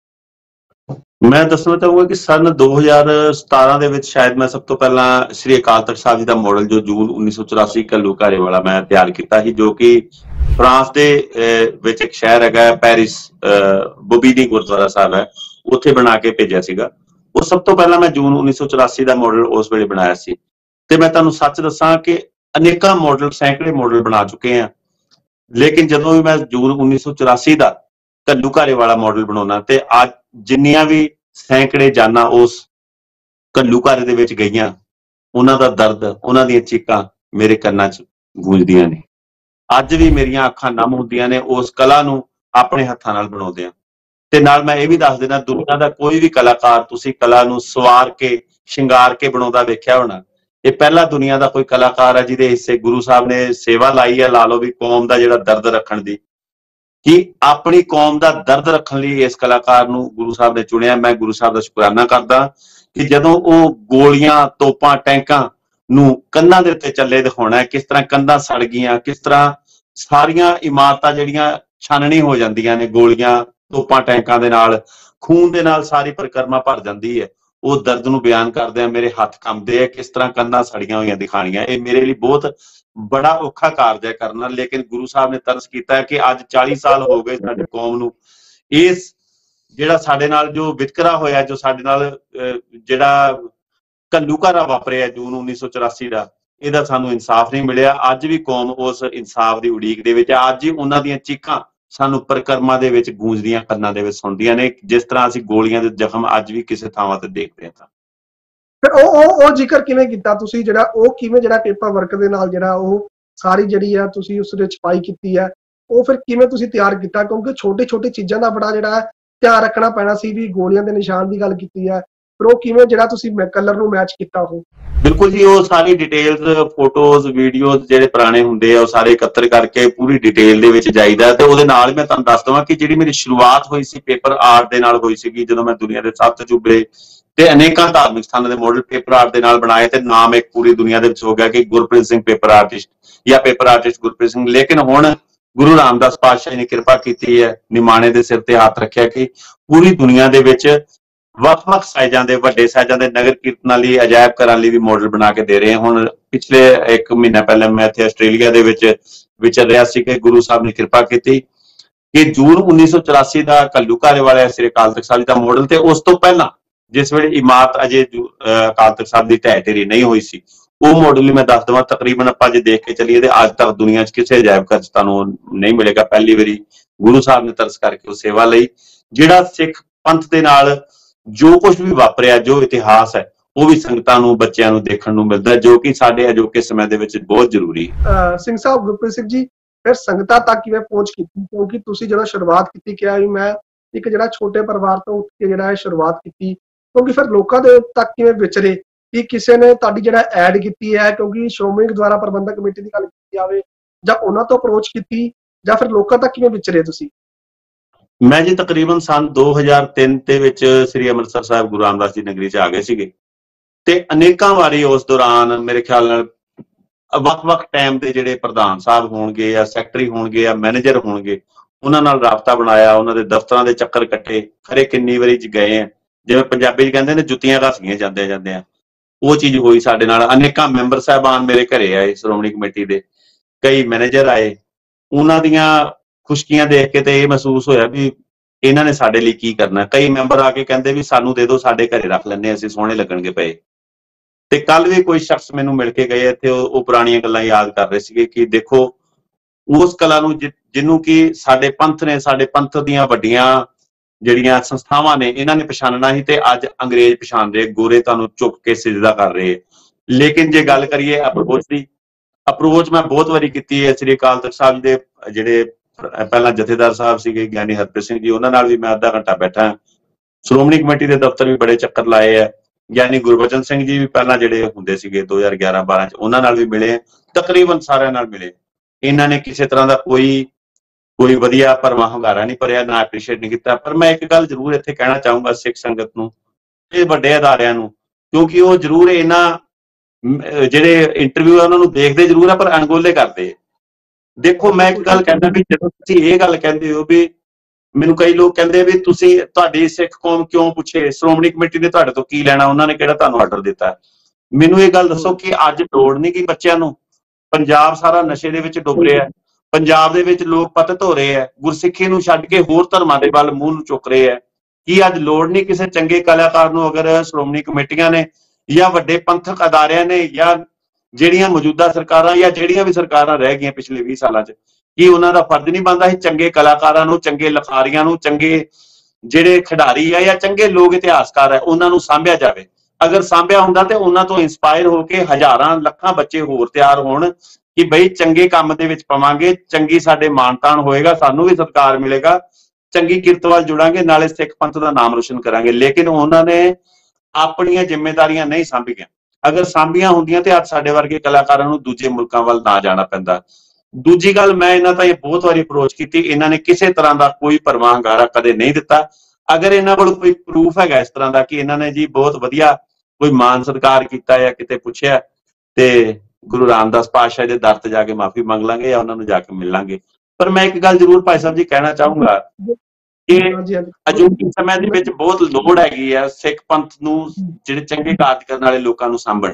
ਮੈਂ ਦੱਸਣਾ ਚਾਹੂੰਗਾ ਕਿ ਸਨ ਦੋ ਹਜ਼ਾਰ ਸਤਾਰਾਂ ਦੇ ਵਿੱਚ ਸ਼ਾਇਦ ਮੈਂ ਸਭ ਤੋਂ ਪਹਿਲਾਂ ਸ੍ਰੀ ਅਕਾਲ ਤਖਤ ਸਾਹਿਬ ਜੀ ਦਾ ਮਾਡਲ ਜੋ ਜੂਨ ਉੱਨੀ ਸੌ ਚੁਰਾਸੀ ਘੱਲੂਘਾਰੇ ਵਾਲਾ ਮੈਂ ਤਿਆਰ ਕੀਤਾ ਸੀ, ਜੋ ਕਿ ਫਰਾਂਸ ਦੇ ਵਿੱਚ ਇੱਕ ਸ਼ਹਿਰ ਹੈਗਾ ਪੈਰਿਸ, ਬੋਬੀਨੀ ਗੁਰਦੁਆਰਾ ਸਾਹਿਬ ਹੈ, ਉੱਥੇ ਬਣਾ ਕੇ ਭੇਜਿਆ ਸੀਗਾ। ਉਹ ਸਭ ਤੋਂ ਪਹਿਲਾਂ ਮੈਂ ਜੂਨ ਉੱਨੀ ਸੌ ਚੁਰਾਸੀ ਦਾ ਮਾਡਲ ਉਸ ਵੇਲੇ ਬਣਾਇਆ ਸੀ। ਤੇ ਮੈਂ ਤੁਹਾਨੂੰ ਸੱਚ ਦੱਸਾਂ ਕਿ ਅਨੇਕਾਂ ਮਾਡਲ, ਸੈਂਕੜੇ ਮਾਡਲ ਬਣਾ ਚੁੱਕੇ ਆ, ਲੇਕਿਨ ਜਦੋਂ ਵੀ ਮੈਂ ਜੂਨ ਉੱਨੀ ਸੌ ਚੁਰਾਸੀ ਦਾ ਘੱਲੂਘਾਰੇ ਵਾਲਾ ਮਾਡਲ ਬਣਾਉਣਾ ਤੇ ਅੱਜ ਜਿੰਨੀਆਂ ਵੀ ਸੈਂਕੜੇ ਜਾਨਾਂ ਉਸ ਘੱਲੂਘਾਰੇ ਦੇ ਵਿੱਚ ਗਈਆਂ, ਉਹਨਾਂ ਦਾ ਦਰਦ, ਉਹਨਾਂ ਦੀਆਂ ਚੀਕਾਂ ਮੇਰੇ ਕੰਨਾਂ 'ਚ ਗੂੰਜਦੀਆਂ ਨੇ। ਅੱਜ ਵੀ ਮੇਰੀਆਂ ਅੱਖਾਂ ਨਮ ਹੁੰਦੀਆਂ ਨੇ ਉਸ ਕਲਾ ਨੂੰ ਆਪਣੇ ਹੱਥਾਂ ਨਾਲ ਬਣਾਉਂਦੇ ਆ। ਤੇ ਨਾਲ ਮੈਂ ਇਹ ਵੀ ਦੱਸ ਦੇਣਾ, ਦੁਨੀਆ ਦਾ ਕੋਈ ਵੀ ਕਲਾਕਾਰ ਤੁਸੀਂ ਕਲਾ ਨੂੰ ਸਵਾਰ ਕੇ ਸ਼ਿੰਗਾਰ ਕੇ ਬਣਾਉਂਦਾ ਵੇਖਿਆ ਹੋਣਾ, ਇਹ ਪਹਿਲਾ ਦੁਨੀਆ ਦਾ ਕੋਈ ਕਲਾਕਾਰ ਹੈ ਜਿਹਦੇ ਹਿੱਸੇ ਗੁਰੂ ਸਾਹਿਬ ਨੇ ਸੇਵਾ ਲਾਈ ਹੈ, ਲਾ ਲਓ ਵੀ ਕੌਮ ਦਾ ਜਿਹੜਾ ਦਰਦ ਰੱਖਣ ਦੀ, ਕਿ ਆਪਣੀ ਕੌਮ ਦਾ ਦਰਦ ਰੱਖਣ ਲਈ ਇਸ ਕਲਾਕਾਰ ਨੂੰ ਗੁਰੂ ਸਾਹਿਬ ਨੇ ਚੁਣਿਆ। ਮੈਂ ਗੁਰੂ ਸਾਹਿਬ ਦਾ ਸ਼ੁਕਰਾਨਾ ਕਰਦਾ ਕਿ ਜਦੋਂ ਉਹ ਗੋਲੀਆਂ, ਤੋਪਾਂ, ਟੈਂਕਾਂ ਨੂੰ ਕੰਧਾਂ ਦੇ ਉੱਤੇ ਚੱਲੇ ਦਿਖਾਉਣਾ, ਕਿਸ ਤਰ੍ਹਾਂ ਕੰਧਾਂ ਸੜ ਗਈਆਂ, ਕਿਸ ਤਰ੍ਹਾਂ ਸਾਰੀਆਂ ਇਮਾਰਤਾਂ ਜਿਹੜੀਆਂ ਛਾਨਣੀ ਹੋ ਜਾਂਦੀਆਂ ਨੇ ਗੋਲੀਆਂ, ਤੋਪਾਂ, ਟੈਂਕਾਂ ਦੇ ਨਾਲ, ਖੂਨ ਦੇ ਨਾਲ ਸਾਰੀ ਪਰਿਕਰਮਾ ਭਰ ਜਾਂਦੀ ਹੈ, ਉਹ ਦਰਦ ਨੂੰ ਬਿਆਨ ਕਰਦੇ ਆ, ਮੇਰੇ ਹੱਥ ਕੰਬਦੇ ਆ, ਕਿਸ ਤਰ੍ਹਾਂ ਕੰਧਾਂ ਸੜੀਆਂ ਹੋਈਆਂ ਦਿਖਾਣੀਆਂ। ਇਹ ਮੇਰੇ ਲਈ ਬਹੁਤ ਬੜਾ ਔਖਾ ਕਾਰਜ ਹੈ ਕਰਨਾ, ਲੇਕਿਨ ਗੁਰੂ ਸਾਹਿਬ ਨੇ ਤਰਸ ਕੀਤਾ ਕਿ ਅੱਜ ਚਾਲੀ ਸਾਲ ਹੋ ਗਏ ਸਾਡੀ ਕੌਮ ਨੂੰ, ਇਸ ਜਿਹੜਾ ਸਾਡੇ ਨਾਲ ਜੋ ਵਿਤਕਰਾ ਹੋਇਆ, ਜੋ ਸਾਡੇ ਨਾਲ ਜਿਹੜਾ ਘੱਲੂਘਾਰਾ ਵਾਪਰਿਆ ਜੂਨ ਉੱਨੀ ਸੌ ਚੁਰਾਸੀ ਦਾ, ਇਹਦਾ ਸਾਨੂੰ ਇਨਸਾਫ ਨਹੀਂ ਮਿਲਿਆ। ਅੱਜ ਵੀ ਕੌਮ ਉਸ ਇਨਸਾਫ ਦੀ ਉਡੀਕ ਦੇ ਵਿੱਚ, ਅੱਜ ਹੀ ਉਹਨਾਂ ਦੀਆਂ ਚੀਕਾਂ ਸਾਨੂੰ ਪਰਿਕਰਮਾ ਦੇ ਵਿੱਚ ਗੂੰਜਦੀਆਂ ਕੰਨਾਂ ਦੇ ਵਿੱਚ ਸੁਣਦੀਆਂ ਨੇ, ਜਿਸ ਤਰ੍ਹਾਂ ਅਸੀਂ ਗੋਲੀਆਂ ਦੇ ਜ਼ਖਮ ਅੱਜ ਵੀ ਕਿਸੇ ਥਾਵਾਂ ਤੇ ਦੇਖਦੇ ਹਾਂ। ਤਾਂ ਫਿਰ ਉਹ ਉਹ ਉਹ ਜ਼ਿਕਰ ਕਿਵੇਂ ਕੀਤਾ ਤੁਸੀਂ, ਜਿਹੜਾ ਉਹ ਕਿਵੇਂ ਜਿਹੜਾ ਪੇਪਰ ਵਰਕ ਦੇ ਨਾਲ ਜਿਹੜਾ ਉਹ ਸਾਰੀ ਜਿਹੜੀ ਆ ਤੁਸੀਂ ਉਸ ਦੇ ਛਪਾਈ ਕੀਤੀ ਹੈ, ਉਹ ਫਿਰ ਕਿਵੇਂ ਤੁਸੀਂ ਤਿਆਰ ਕੀਤਾ? ਕਿਉਂਕਿ ਛੋਟੀ ਛੋਟੀ ਚੀਜ਼ਾਂ ਦਾ ਬੜਾ ਜਿਹੜਾ ਧਿਆਨ ਰੱਖਣਾ ਪੈਣਾ ਸੀ, ਵੀ ਗੋਲੀਆਂ ਦੇ ਨਿਸ਼ਾਨ ਦੀ ਗੱਲ ਕੀਤੀ ਹੈ, ਪਰ ਉਹ ਕਿਵੇਂ ਜਿਹੜਾ ਤੁਸੀਂ ਕਲਰ ਨੂੰ ਮੈਚ ਕੀਤਾ ਉਹ? ਬਿਲਕੁਲ ਜੀ, ਉਹ ਸਾਰੀ ਡਿਟੇਲਸ, ਫੋਟੋਜ਼, ਵੀਡੀਓਜ਼ ਜਿਹੜੇ ਪੁਰਾਣੇ ਹੁੰਦੇ ਆ ਉਹ ਸਾਰੇ ਇਕੱਤਰ ਕਰਕੇ ਪੂਰੀ ਡਿਟੇਲ ਦੇ ਵਿੱਚ ਜਾਈਦਾ। ਤੇ ਉਹਦੇ ਨਾਲ ਮੈਂ ਤੁਹਾਨੂੰ ਦੱਸ ਦਵਾਂ ਕਿ ਜਿਹੜੀ ਮੇਰੀ ਸ਼ੁਰੂਆਤ ਹੋਈ ਸੀ ਪੇਪਰ ਆਰਟ ਦੇ ਨਾਲ ਹੋਈ ਸੀਗੀ, ਜਦੋਂ ਮੈਂ ਦੁਨੀਆ ਦੇ ਸੱਤ ਅਜੂਬੇ ਤੇ ਅਨੇਕਾਂ ਧਾਰਮਿਕ ਸਥਾਨਾਂ ਦੇ ਮਾਡਲ ਪੇਪਰ ਆਰਟ ਦੇ ਨਾਲ ਬਣਾਏ, ਤੇ ਨਾਮ ਇੱਕ ਪੂਰੀ ਦੁਨੀਆ ਦੇ ਵਿੱਚ ਹੋ ਗਿਆ ਕਿ ਗੁਰਪ੍ਰੀਤ ਸਿੰਘ ਪੇਪਰ ਆਰਟਿਸਟ ਜਾਂ ਪੇਪਰ ਆਰਟਿਸਟ ਗੁਰਪ੍ਰੀਤ ਸਿੰਘ। ਲੇਕਿਨ ਹੁਣ ਗੁਰੂ ਰਾਮਦਾਸ ਪਾਤਸ਼ਾਹ ਨੇ ਕਿਰਪਾ ਕੀਤੀ ਹੈ, ਨਿਮਾਣੇ ਦੇ ਸਿਰ ਤੇ ਹੱਥ ਰੱਖਿਆ ਕਿ ਪੂਰੀ ਦੁਨੀਆ ਦੇ ਵਿੱਚ ਵੱਖ-ਵੱਖ ਸਾਈਜ਼ਾਂ ਦੇ, ਵੱਡੇ ਸਾਈਜ਼ਾਂ ਦੇ ਨਗਰ ਕੀਰਤਨਾਂ ਲਈ, ਅਜਾਇਬ ਘਰਾਂ ਲਈ ਵੀ ਮਾਡਲ ਬਣਾ ਕੇ ਦੇ ਰਹੇ ਹਾਂ। ਹੁਣ ਪਿਛਲੇ ਇੱਕ ਮਹੀਨਾ ਪਹਿਲਾਂ ਮੈਂ ਇੱਥੇ ਆਸਟ੍ਰੇਲੀਆ ਦੇ ਵਿੱਚ ਵਿਚਰ ਰਿਹਾ ਸੀ ਕਿ ਗੁਰੂ ਸਾਹਿਬ ਨੇ ਕਿਰਪਾ ਕੀਤੀ ਕਿ ਜੂਨ ਉੱਨੀ ਸੌ ਚੁਰਾਸੀ ਦਾ ਘੱਲੂਘਾਰੇ ਵਾਲੇ ਸ੍ਰੀ ਅਕਾਲ ਤਖ਼ਤ ਸਾਹਿਬ ਦਾ ਮਾਡਲ, ਤੇ ਉਸ ਤੋਂ ਪਹਿਲਾਂ ਜਿਸ ਵੇਲੇ ਇਮਾਰਤ ਅਜੇ ਅਕਾਲ ਤਖ਼ਤ ਸਾਹਿਬ ਦੀ ਢਹਿ ਢੇਰੀ ਨਹੀਂ ਹੋਈ ਸੀ, ਉਹ ਮਾਡਲ ਮੈਂ ਦੱਸ ਦੇਵਾਂ, ਤਕਰੀਬਨ ਆਪਾਂ ਜੇ ਦੇਖ ਕੇ ਚੱਲੀਏ ਤੇ ਅੱਜ ਤੱਕ ਦੁਨੀਆ 'ਚ ਕਿਸੇ ਅਜਾਇਬ ਘਰ 'ਚ ਤੁਹਾਨੂੰ ਨਹੀਂ ਮਿਲੇਗਾ। ਪਹਿਲੀ ਵਾਰੀ ਗੁਰੂ ਸਾਹਿਬ ਨੇ ਤਰਸ ਕਰਕੇ ਉਹ ਸੇਵਾ ਲਈ, ਜਿਹੜਾ ਸਿੱਖ ਪੰਥ ਦੇ ਨਾਲ ਜੋ ਕੁਝ ਵੀ ਵਾਪਰਿਆ, ਜੋ ਇਤਿਹਾਸ ਹੈ, ਉਹ ਵੀ ਸੰਗਤਾਂ ਨੂੰ, ਬੱਚਿਆਂ ਨੂੰ ਦੇਖਣ ਨੂੰ ਮਿਲਦਾ, ਜੋ ਕਿ ਸਾਡੇ ਅਜੋਕੇ ਸਮੇਂ ਦੇ ਵਿੱਚ ਬਹੁਤ ਜ਼ਰੂਰੀ ਹੈ। ਸਿੰਘ ਸਾਹਿਬ, ਗੁਰਪ੍ਰੀਤ ਸਿੰਘ ਜੀ, ਫਿਰ ਸੰਗਤਾਂ ਤੱਕ ਕਿਵੇਂ ਪਹੁੰਚ ਕੀਤੀ? ਕਿਉਂਕਿ ਤੁਸੀਂ ਜਦੋਂ ਸ਼ੁਰੂਆਤ ਕੀਤੀ, ਕਿਹਾ ਵੀ ਮੈਂ ਇੱਕ ਜਿਹੜਾ ਛੋਟੇ ਪਰਿਵਾਰ ਤੋਂ ਉੱਠ ਕੇ ਜਿਹੜਾ ਇਹ ਸ਼ੁਰੂਆਤ ਕੀਤੀ, ਕਿਉਂਕਿ ਫਿਰ ਲੋਕਾਂ ਦੇ ਤੱਕ ਕਿਵੇਂ ਵਿਚਰੇ? ਕਿ ਕਿਸੇ ਨੇ ਤੁਹਾਡੀ ਜਿਹੜਾ ਐਡ ਕੀਤੀ ਹੈ, ਕਿਉਂਕਿ ਸ਼੍ਰੋਮਣੀ ਗੁਰਦੁਆਰਾ ਪ੍ਰਬੰਧਕ ਕਮੇਟੀ ਦੀ ਗੱਲ ਕੀਤੀ ਜਾਵੇ, ਜਾਂ ਉਹਨਾਂ ਤੋਂ ਅਪਰੋਚ ਕੀਤੀ, ਜਾਂ ਫਿਰ ਲੋਕਾਂ ਤੱਕ ਕਿਵੇਂ ਵਿਚਰੇ ਤੁਸੀਂ? ਮੈਂ ਜੀ ਤਕਰੀਬਨ ਸੰਨ ਦੋ ਹਜ਼ਾਰ ਤਿੰਨ ਦੇ ਵਿੱਚ ਸ੍ਰੀ ਅੰਮ੍ਰਿਤਸਰ ਸਾਹਿਬ ਗੁਰੂ ਰਾਮਦਾਸ ਜੀ ਨਗਰੀ 'ਚ ਆ ਗਏ ਸੀਗੇ, ਤੇ ਅਨੇਕਾਂ ਵਾਰੀ ਉਸ ਦੌਰਾਨ ਮੇਰੇ ਖਿਆਲ ਨਾਲ ਵੱਖ-ਵੱਖ ਟਾਈਮ ਦੇ ਜਿਹੜੇ ਪ੍ਰਧਾਨ ਸਾਹਿਬ ਹੋਣਗੇ ਜਾਂ ਸੈਕਟਰੀ ਹੋਣਗੇ ਜਾਂ ਮੈਨੇਜਰ ਹੋਣਗੇ, ਉਹਨਾਂ ਨਾਲ ਰਾਬਤਾ ਬਣਾਇਆ, ਉਹਨਾਂ ਦੇ ਦਫ਼ਤਰਾਂ ਦੇ ਚੱਕਰ ਕੱਟੇ, ਖਰੇ ਕਿੰਨੀ ਵਾਰੀ 'ਚ ਗਏ ਆ, ਜਿਵੇਂ ਪੰਜਾਬੀ 'ਚ ਕਹਿੰਦੇ ਨੇ ਜੁੱਤੀਆਂ ਘਸੀਆਂ ਜਾਂਦੇ ਜਾਂਦੇ ਆ, ਉਹ ਚੀਜ਼ ਹੋਈ ਸਾਡੇ ਨਾਲ। ਅਨੇਕਾਂ ਮੈਂਬਰ ਸਾਹਿਬਾਨ ਮੇਰੇ ਘਰੇ ਆਏ, ਸ਼੍ਰੋਮਣੀ ਕਮੇਟੀ ਦੇ ਕਈ ਮੈਨੇਜਰ ਆਏ, ਉਹਨਾਂ ਦੀਆਂ ਖੁਸ਼ਕੀਆਂ ਦੇਖ ਕੇ ਤੇ ਇਹ ਮਹਿਸੂਸ ਹੋਇਆ ਵੀ ਇਹਨਾਂ ਨੇ ਸਾਡੇ ਲਈ ਕੀ ਕਰਨਾ। ਕਈ ਮੈਂਬਰ ਆ ਕੇ ਕਹਿੰਦੇ ਵੀ ਸਾਨੂੰ ਦੇ ਦਿਓ, ਸਾਡੇ ਘਰੇ ਰੱਖ ਲੈਂਦੇ, ਅਸੀਂ ਸੋਹਣੇ ਲੱਗਣਗੇ ਪਏ। ਤੇ ਕੱਲ ਵੀ ਕੋਈ ਸ਼ਖਸ ਮੈਨੂੰ ਮਿਲ ਕੇ ਗਏ ਇੱਥੇ, ਉਹ ਪੁਰਾਣੀਆਂ ਗੱਲਾਂ ਯਾਦ ਕਰ ਰਹੇ ਸੀਗੇ ਕਿ ਦੇਖੋ ਉਸ ਕਲਾ ਨੂੰ ਜਿਹਨੂੰ ਕਿ ਸਾਡੇ ਪੰਥ ਨੇ, ਸਾਡੇ ਪੰਥ ਦੀਆਂ ਵੱਡੀਆਂ ਜਿਹੜੀਆਂ ਸੰਸਥਾਵਾਂ ਨੇ, ਇਹਨਾਂ ਨੇ ਪਛਾਣਨਾ ਸੀ, ਤੇ ਅੱਜ ਅੰਗਰੇਜ਼ ਪਛਾਣ ਰਹੇ, ਗੋਰੇ ਤੁਹਾਨੂੰ ਚੁੱਕ ਕੇ ਸਿਜਦਾ ਕਰ ਰਹੇ। ਲੇਕਿਨ ਜੇ ਗੱਲ ਕਰੀਏ ਅਪਰੋਚ ਦੀ, ਅਪਰੋਚ ਮੈਂ ਬਹੁਤ ਵਾਰੀ ਕੀਤੀ ਹੈ। ਸ੍ਰੀ ਅਕਾਲ ਤਖ਼ਤ ਸਾਹਿਬ ਦੇ ਜਿਹੜੇ ਪਹਿਲਾਂ ਜਥੇਦਾਰ ਸਾਹਿਬ ਸੀਗੇ ਗਿਆਨੀ ਹਰਪ੍ਰੀਤ ਸਿੰਘ ਜੀ, ਉਹਨਾਂ ਨਾਲ ਵੀ ਮੈਂ ਅੱਧਾ ਘੰਟਾ ਬੈਠਾ। ਸ਼੍ਰੋਮਣੀ ਕਮੇਟੀ ਦੇ ਦਫ਼ਤਰ ਵੀ ਬੜੇ ਚੱਕਰ ਲਾਏ ਆ। ਗਿਆਨੀ ਗੁਰਬਚਨ ਸਿੰਘ ਜੀ ਵੀ ਪਹਿਲਾਂ ਜਿਹੜੇ ਹੁੰਦੇ ਸੀਗੇ ਦੋ ਹਜ਼ਾਰ ਗਿਆਰਾਂ ਬਾਰਾਂ 'ਚ, ਉਹਨਾਂ ਨਾਲ ਵੀ ਮਿਲੇ, ਤਕਰੀਬਨ ਸਾਰਿਆਂ ਨਾਲ ਮਿਲੇ। ਇਹਨਾਂ ਨੇ ਕਿਸੇ ਤਰ੍ਹਾਂ ਦਾ ਕੋਈ ਕੋਈ ਵਧੀਆ ਭਰਵਾਂ ਹੁੰਗਾਰਾ ਨਹੀਂ ਭਰਿਆ, ਨਾ ਐਪਰੀਸ਼ੀਏਟ ਨਹੀਂ ਕੀਤਾ। ਪਰ ਮੈਂ ਇੱਕ ਗੱਲ ਜ਼ਰੂਰ ਇੱਥੇ ਕਹਿਣਾ ਚਾਹੂੰਗਾ ਸਿੱਖ ਸੰਗਤ ਨੂੰ, ਇਹ ਵੱਡੇ ਅਦਾਰਿਆਂ ਨੂੰ, ਕਿਉਂਕਿ ਉਹ ਜ਼ਰੂਰ ਇਹਨਾਂ ਜਿਹੜੇ ਇੰਟਰਵਿਊ ਆ ਉਹਨਾਂ ਨੂੰ ਦੇਖਦੇ ਜ਼ਰੂਰ ਆ, ਪਰ ਅਣਗੌਲੇ ਕਰਦੇ। ਦੇਖੋ ਮੈਂ ਇੱਕ ਗੱਲ ਕਹਿੰਦਾ ਵੀ ਜਦੋਂ ਤੁਸੀਂ ਇਹ ਗੱਲ ਕਹਿੰਦੇ ਹੋ ਵੀ ਮੈਨੂੰ ਕਈ ਲੋਕ ਕਹਿੰਦੇ ਵੀ ਤੁਸੀਂ ਤੁਹਾਡੀ ਸਿੱਖ ਕੌਮ ਕਿਉਂ ਪੁੱਛੇ, ਸ਼੍ਰੋਮਣੀ ਕਮੇਟੀ ਨੇ ਤੁਹਾਡੇ ਤੋਂ ਕੀ ਲੈਣਾ, ਉਹਨਾਂ ਨੇ ਕਿਹੜਾ ਤੁਹਾਨੂੰ ਆਰਡਰ ਦਿੱਤਾ। ਮੈਨੂੰ ਇਹ ਗੱਲ ਦੱਸੋ ਕਿ ਅੱਜ ਲੋੜ ਨਹੀਂ ਕਿ ਬੱਚਿਆਂ ਨੂੰ, ਪੰਜਾਬ ਸਾਰਾ ਨਸ਼ੇ ਦੇ ਵਿੱਚ ਡੁੱਬ ਰਿਹਾ, ਪੰਜਾਬ ਦੇ ਵਿੱਚ ਲੋਕ ਪਤਿਤ ਹੋ ਰਹੇ ਆ, ਗੁਰਸਿੱਖੀ ਨੂੰ ਛੱਡ ਕੇ ਹੋਰ ਧਰਮਾਂ ਦੇ ਵੱਲ ਮੂੰਹ ਨੂੰ ਚੁੱਕ ਰਹੇ ਆ। ਕੀ ਅੱਜ ਲੋੜ ਨਹੀਂ ਕਿਸੇ ਚੰਗੇ ਕਲਾਕਾਰ ਨੂੰ, ਅਗਰ ਸ਼੍ਰੋਮਣੀ ਕਮੇਟੀਆਂ ਨੇ ਜਾਂ ਵੱਡੇ ਪੰਥਕ ਅਦਾਰਿਆਂ ਨੇ ਜਾਂ ਜਿਹੜੀਆਂ ਮੌਜੂਦਾ ਸਰਕਾਰਾਂ ਜਾਂ ਜਿਹੜੀਆਂ ਵੀ ਸਰਕਾਰਾਂ ਰਹਿ ਗਈਆਂ ਪਿਛਲੇ ਵੀਹ ਸਾਲਾਂ 'ਚ, ਕੀ ਉਹਨਾਂ ਦਾ ਫਰਜ਼ ਨਹੀਂ ਬਣਦਾ ਸੀ ਚੰਗੇ ਕਲਾਕਾਰਾਂ ਨੂੰ, ਚੰਗੇ ਲਿਖਾਰੀਆਂ ਨੂੰ, ਚੰਗੇ ਜਿਹੜੇ ਖਿਡਾਰੀ ਆ ਜਾਂ ਚੰਗੇ ਲੋਕ ਇਤਿਹਾਸਕਾਰ ਆ, ਉਹਨਾਂ ਨੂੰ ਸਾਂਭਿਆ ਜਾਵੇ? ਅਗਰ ਸਾਂਭਿਆ ਹੁੰਦਾ ਤੇ ਉਹਨਾਂ ਤੋਂ ਇੰਸਪਾਇਰ ਹੋ ਕੇ ਹਜ਼ਾਰਾਂ ਲੱਖਾਂ ਬੱਚੇ ਹੋਰ ਤਿਆਰ ਹੋਣ ਕਿ ਬਈ ਚੰਗੇ ਕੰਮ ਦੇ ਵਿੱਚ ਪਵਾਂਗੇ, ਚੰਗੀ ਸਾਡੇ ਮਾਣ-ਤਾਣ ਹੋਏਗਾ, ਸਾਨੂੰ ਵੀ ਸਤਿਕਾਰ ਮਿਲੇਗਾ, ਚੰਗੀ ਕਿਰਤ ਵੱਲ ਜੁੜਾਂਗੇ, ਨਾਲੇ ਸਿੱਖ ਪੰਥ ਦਾ ਨਾਮ ਰੋਸ਼ਨ ਕਰਾਂਗੇ। ਲੇਕਿਨ ਉਹਨਾਂ ਨੇ ਆਪਣੀਆਂ ਜ਼ਿੰਮੇਵਾਰੀਆਂ ਨਹੀਂ ਸਾਂਭੀਆਂ। ਅਗਰ ਸਾਂਭੀਆਂ ਹੁੰਦੀਆਂ ਤੇ ਅੱਜ ਸਾਡੇ ਵਰਗੇ ਕਲਾਕਾਰਾਂ ਨੂੰ ਦੂਜੇ ਮੁਲਕਾਂ ਵੱਲ ਨਾ ਜਾਣਾ ਪੈਂਦਾ। ਦੂਜੀ ਗੱਲ, ਮੈਂ ਇਹਨਾਂ ਤਾਂ ਇਹ ਬਹੁਤ ਵਾਰੀ ਅਪਰੋਚ ਕੀਤੀ, ਇਹਨਾਂ ਨੇ ਕਿਸੇ ਤਰ੍ਹਾਂ ਦਾ ਕੋਈ ਭਰਵਾਂ ਹੁੰਗਾਰਾ ਕਦੇ ਨਹੀਂ ਦਿੱਤਾ। ਅਗਰ ਇਹਨਾਂ ਕੋਲ ਕੋਈ ਪ੍ਰੂਫ ਹੈਗਾ ਇਸ ਤਰ੍ਹਾਂ ਦਾ ਕਿ ਇਹਨਾਂ ਨੇ ਜੀ ਬਹੁਤ ਵਧੀਆ ਕੋਈ ਮਾਨ ਸਤਿਕਾਰ ਕੀਤਾ ਜਾਂ ਕਿਤੇ ਪੁੱਛਿਆ, ਤੇ ਗੁਰੂ ਰਾਮਦਾਸ ਪਾਤਸ਼ਾਹ ਦੇ ਦਰ ਤੇ ਜਾ ਕੇ ਮਾਫੀ ਮੰਗ ਲਾਂਗੇ ਜਾਂ ਉਹਨਾਂ ਨੂੰ ਜਾ ਕੇ ਮਿਲ ਲਾਂਗੇ। ਪਰ ਮੈਂ ਇੱਕ ਗੱਲ ਜ਼ਰੂਰ ਭਾਈ ਸਾਹਿਬ ਜੀ ਕਹਿਣਾ ਚਾਹੂੰਗਾ ਕਿ ਅਜੋਕੇ ਸਮੇਂ ਦੇ ਵਿੱਚ ਬਹੁਤ ਲੋੜ ਹੈਗੀ ਆ ਸਿੱਖ ਪੰਥ ਨੂੰ, ਜਿਹੜੇ ਚੰਗੇ ਕਾਰਜ ਕਰਨ ਵਾਲੇ ਲੋਕਾਂ ਨੂੰ ਸਾਂਭਣ।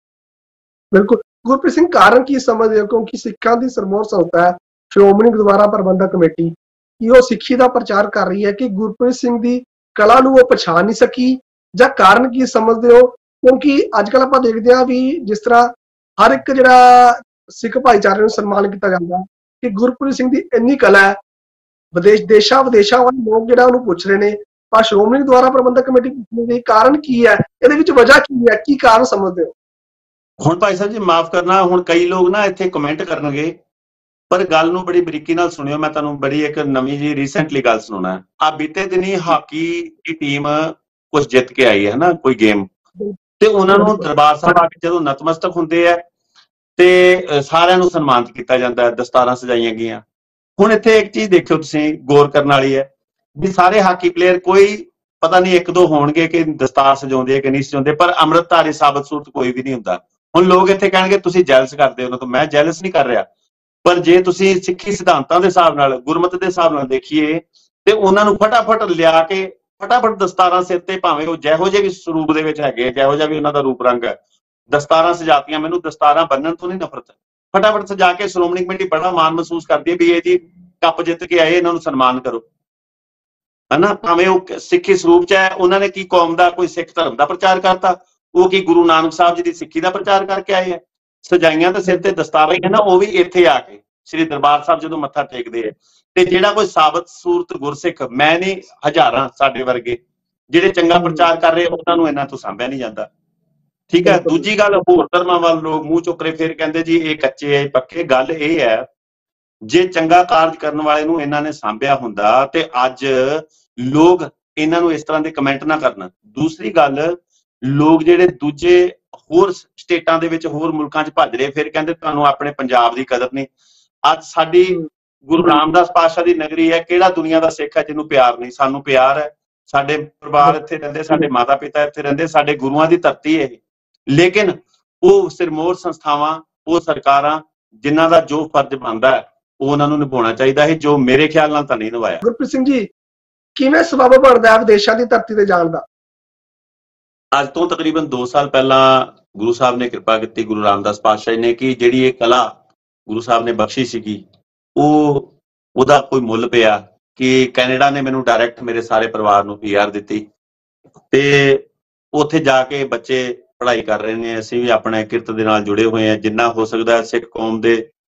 ਬਿਲਕੁਲ ਗੁਰਪ੍ਰੀਤ ਸਿੰਘ, ਕਾਰਨ ਕੀ ਸਮਝਦੇ ਹੋ? ਕਿਉਂਕਿ ਸਿੱਖਾਂ ਦੀ ਸਰਮੌਰ ਸੰਸਥਾ ਹੈ ਸ਼੍ਰੋਮਣੀ ਗੁਰਦੁਆਰਾ ਪ੍ਰਬੰਧਕ ਕਮੇਟੀ, ਕੀ ਉਹ ਸਿੱਖੀ ਦਾ ਪ੍ਰਚਾਰ ਕਰ ਰਹੀ ਹੈ ਕਿ ਗੁਰਪ੍ਰੀਤ ਸਿੰਘ ਦੀ ਕਲਾ ਨੂੰ ਉਹ ਪਛਾਣ ਨਹੀਂ ਸਕੀ, ਜਾਂ ਕਾਰਨ ਕੀ ਸਮਝਦੇ ਹੋ? ਕਿਉਂਕਿ ਅੱਜ ਕੱਲ ਆਪਾਂ ਦੇਖਦੇ ਹਾਂ ਵੀ ਜਿਸ ਤਰ੍ਹਾਂ ਹਰ ਇੱਕ ਜਿਹੜਾ ਸਿੱਖ ਭਾਈਚਾਰੇ ਨੂੰ ਸਨਮਾਨ ਕੀਤਾ ਜਾਂਦਾ ਕਿ ਗੁਰਪ੍ਰੀਤ ਸਿੰਘ ਦੀ ਇੰਨੀ ਕਲਾ ਹੈ, ਵਿਦੇਸ਼ ਦੇਸ਼ਾਂ ਵਿਦੇਸ਼ਾਂ ਵਾਲੇ ਲੋਕ ਜਿਹੜਾ ਉਹਨੂੰ ਪੁੱਛ ਰਹੇ ਨੇ, ਪਰ ਸ਼੍ਰੋਮਣੀ ਗੁਰਦੁਆਰਾ ਪ੍ਰਬੰਧਕ ਕਮੇਟੀ ਪੁੱਛਣ ਦੀ ਕਾਰਨ ਕੀ ਹੈ? ਇਹਦੇ ਵਿੱਚ ਵਜ੍ਹਾ ਕੀ ਹੈ? ਕੀ ਕਾਰਨ ਸਮਝਦੇ ਹੋ? ਹੁਣ ਭਾਈ ਸਾਹਿਬ ਜੀ ਮਾਫ ਕਰਨਾ, ਹੁਣ ਕਈ ਲੋਕ ਨਾ ਇੱਥੇ ਕਮੈਂਟ ਕਰਨਗੇ, ਪਰ ਗੱਲ ਨੂੰ ਬੜੀ ਬਰੀਕੀ ਨਾਲ ਸੁਣਿਓ। ਮੈਂ ਤੁਹਾਨੂੰ ਬੜੀ ਇੱਕ ਨਵੀਂ ਜੀ ਰੀਸੈਂਟਲੀ ਗੱਲ ਸੁਣਾਉਣਾ। ਆ ਬੀਤੇ ਦਿਨੀ ਹਾਕੀ ਦੀ ਟੀਮ ਕੁਝ ਜਿੱਤ ਕੇ ਆਈ ਹੈ ਨਾ ਕੋਈ ਗੇਮ, ਤੇ ਉਹਨਾਂ ਨੂੰ ਦਰਬਾਰ ਸਾਹਿਬ ਆ ਕੇ ਜਦੋਂ ਨਤਮਸਤਕ ਹੁੰਦੇ ਆ ਤੇ ਸਾਰਿਆਂ ਨੂੰ ਸਨਮਾਨਿਤ ਕੀਤਾ ਜਾਂਦਾ ਹੈ, ਦਸਤਾਰਾਂ ਸਜਾਈਆਂ ਗਈਆਂ। ਹੁਣ ਇੱਥੇ ਇੱਕ ਚੀਜ਼ ਦੇਖਿਓ ਤੁਸੀਂ, ਗੌਰ ਕਰਨ ਵਾਲੀ ਹੈ ਵੀ ਸਾਰੇ ਹਾਕੀ ਪਲੇਅਰ ਕੋਈ ਪਤਾ ਨਹੀਂ ਇੱਕ ਦੋ ਹੋਣਗੇ ਕਿ ਦਸਤਾਰ ਸਜਾਉਂਦੇ ਆ ਕਿ ਨਹੀਂ ਸਜਾਉਂਦੇ, ਪਰ ਅੰਮ੍ਰਿਤਧਾਰੀ ਸਾਬਤ ਸੂਰਤ ਕੋਈ ਵੀ ਨਹੀਂ ਹੁੰਦਾ। ਹੁਣ ਲੋਕ ਇੱਥੇ ਕਹਿਣਗੇ ਤੁਸੀਂ ਜੈਲਸ ਕਰਦੇ ਹੋ ਉਹਨਾਂ ਤੋਂ, ਮੈਂ ਜੈਲਸ ਨਹੀਂ ਕਰ ਰਿਹਾ, ਪਰ ਜੇ ਤੁਸੀਂ ਸਿੱਖੀ ਸਿਧਾਂਤਾਂ ਦੇ ਹਿਸਾਬ ਨਾਲ, ਗੁਰਮਤਿ ਦੇ ਹਿਸਾਬ ਨਾਲ ਦੇਖੀਏ ਤੇ ਉਹਨਾਂ ਨੂੰ ਫਟਾਫਟ ਲਿਆ ਕੇ ਫਟਾਫਟ ਦਸਤਾਰਾਂ ਸਿਰ ਤੇ, ਭਾਵੇਂ ਉਹ ਜਿਹੋ ਜਿਹੇ ਵੀ ਸਰੂਪ ਦੇ ਵਿੱਚ ਹੈਗੇ, ਜਿਹੋ ਜਿਹਾ ਵੀ ਉਹਨਾਂ ਦਾ ਰੂਪ ਰੰਗ ਹੈ, ਦਸਤਾਰਾਂ ਸਜਾਤੀਆਂ। ਮੈਨੂੰ ਦਸਤਾਰਾਂ ਬੰਨਣ ਤੋਂ ਨਹੀਂ ਨਫ਼ਰਤ, ਫਟਾਫਟ ਸਜਾ ਕੇ ਸ਼੍ਰੋਮਣੀ ਕਮੇਟੀ ਬੜਾ ਮਾਣ ਮਹਿਸੂਸ ਕਰਦੀ ਹੈ ਵੀ ਇਹ ਜੀ ਕੱਪ ਜਿੱਤ ਕੇ ਆਏ, ਇਹਨਾਂ ਨੂੰ ਸਨਮਾਨ ਕਰੋ, ਹਨਾ। ਭਾਵੇਂ ਉਹ ਸਿੱਖੀ ਸਰੂਪ ਚ ਹੈ, ਉਹਨਾਂ ਨੇ ਕੀ ਕੌਮ ਦਾ, ਕੋਈ ਸਿੱਖ ਧਰਮ ਦਾ ਪ੍ਰਚਾਰ ਕਰਤਾ, ਉਹ ਕੀ ਗੁਰੂ ਨਾਨਕ ਸਾਹਿਬ ਜੀ ਦੀ ਸਿੱਖੀ ਦਾ ਪ੍ਰਚਾਰ ਕਰਕੇ ਆਏ ਹੈ। ਸਜਾਈਆਂ ਤੇ ਸਿਰ ਤੇ ਦਸਤਾਰਾਂ ਹੀ ਨਾ, ਉਹ ਵੀ ਇੱਥੇ ਆ ਕੇ ਸ੍ਰੀ ਦਰਬਾਰ ਸਾਹਿਬ ਜਦੋਂ ਮੱਥਾ ਟੇਕਦੇ ਆ। ਤੇ ਜਿਹੜਾ ਕੋਈ ਸਾਬਤ ਸੂਰਤ ਗੁਰਸਿੱਖ, ਮੈਂ ਨਹੀਂ ਹਜ਼ਾਰਾਂ ਸਾਡੇ ਵਰਗੇ ਜਿਹੜੇ ਚੰਗਾ ਪ੍ਰਚਾਰ ਕਰ ਰਹੇ, ਉਹਨਾਂ ਨੂੰ ਇਹਨਾਂ ਤੋਂ ਸਾਂਭਿਆ ਨਹੀਂ ਜਾਂਦਾ, ਠੀਕ ਹੈ। ਦੂਜੀ ਗੱਲ, ਹੋਰ ਧਰਮਾਂ ਵੱਲ ਲੋਕ ਮੂੰਹ ਚੁੱਕ ਰਹੇ, ਫਿਰ ਕਹਿੰਦੇ ਜੀ ਇਹ ਕੱਚੇ ਹੈ ਪੱਕੇ। ਗੱਲ ਇਹ ਹੈ, ਜੇ ਚੰਗਾ ਕਾਰਜ ਕਰਨ ਵਾਲੇ ਨੂੰ ਇਹਨਾਂ ਨੇ ਸਾਂਭਿਆ ਹੁੰਦਾ ਤੇ ਅੱਜ ਲੋਕ ਇਹਨਾਂ ਨੂੰ ਇਸ ਤਰ੍ਹਾਂ ਦੇ ਕਮੈਂਟ ਨਾ ਕਰਨ। ਦੂਸਰੀ ਗੱਲ, ਲੋਕ ਜਿਹੜੇ ਦੂਜੇ ਹੋਰ ਸਟੇਟਾਂ ਦੇ ਵਿੱਚ, ਹੋਰ ਮੁਲਕਾਂ 'ਚ ਭੱਜ ਰਹੇ, ਫਿਰ ਕਹਿੰਦੇ ਤੁਹਾਨੂੰ ਆਪਣੇ ਪੰਜਾਬ ਦੀ ਕਦਰ ਨਹੀਂ। ਅੱਜ ਸਾਡੀ ਗੁਰੂ ਰਾਮਦਾਸ ਪਾਤਸ਼ਾਹ ਦੀ ਨਗਰੀ ਹੈ, ਕਿਹੜਾ ਦੁਨੀਆ ਦਾ ਸਿੱਖ ਹੈ ਜਿਹਨੂੰ ਪਿਆਰ ਨਹੀਂ? ਸਾਨੂੰ ਪਿਆਰ ਹੈ, ਸਾਡੇ ਪਰਿਵਾਰ ਇੱਥੇ ਰਹਿੰਦੇ, ਸਾਡੇ ਮਾਤਾ ਪਿਤਾ ਇੱਥੇ ਰਹਿੰਦੇ, ਸਾਡੇ ਗੁਰੂਆਂ ਦੀ ਧਰਤੀ ਇਹ। ਲੇਕਿਨ ਉਹ ਸਿਰਮੌਰ ਸੰਸਥਾਵਾਂ, ਉਹ ਸਰਕਾਰਾਂ, ਜਿਨ੍ਹਾਂ ਦਾ ਜੋ ਫਰਜ਼ ਬਣਦਾ ਹੈ ਉਹ ਉਹਨਾਂ ਨੂੰ ਨਿਭਾਉਣਾ ਚਾਹੀਦਾ ਹੈ, ਜੋ ਮੇਰੇ ਖਿਆਲ ਨਾਲ ਤਾਂ ਨਹੀਂ ਨਿਭਾਇਆ। ਗੁਰਪ੍ਰੀਤ ਸਿੰਘ ਜੀ, ਕਿਵੇਂ ਸਬਬ ਬਣਦਾ ਹੈ ਵਿਦੇਸ਼ਾਂ ਦੀ ਧਰਤੀ ਤੇ ਜਾਣ ਦਾ? ਅੱਜ ਤੋਂ ਤਕਰੀਬਨ ਦੋ ਸਾਲ ਪਹਿਲਾਂ ਗੁਰੂ ਸਾਹਿਬ ਨੇ ਕਿਰਪਾ ਕੀਤੀ, ਗੁਰੂ ਰਾਮਦਾਸ ਪਾਤਸ਼ਾਹ ਨੇ, ਕਿ ਜਿਹੜੀ ਇਹ ਕਲਾ ਗੁਰੂ ਸਾਹਿਬ ਨੇ ਬਖਸ਼ੀ ਸੀਗੀ, ਉਹ ਉਹਦਾ ਕੋਈ ਮੁੱਲ ਪਿਆ ਕਿ ਕੈਨੇਡਾ ਨੇ ਮੈਨੂੰ ਡਾਇਰੈਕਟ ਮੇਰੇ ਸਾਰੇ ਪਰਿਵਾਰ ਨੂੰ ਪੀ ਆਰ ਦਿੱਤੀ ਤੇ ਉੱਥੇ ਜਾ ਕੇ ਬੱਚੇ ਪੜ੍ਹਾਈ ਕਰ ਰਹੇ ਨੇ। ਅਸੀਂ ਵੀ ਆਪਣੇ ਕਿਰਤ ਦੇ ਨਾਲ ਜੁੜੇ ਹੋਏ ਹਾਂ, ਜਿੰਨਾ ਹੋ ਸਕਦਾ ਸਿੱਖ ਕੌਮ ਦੇ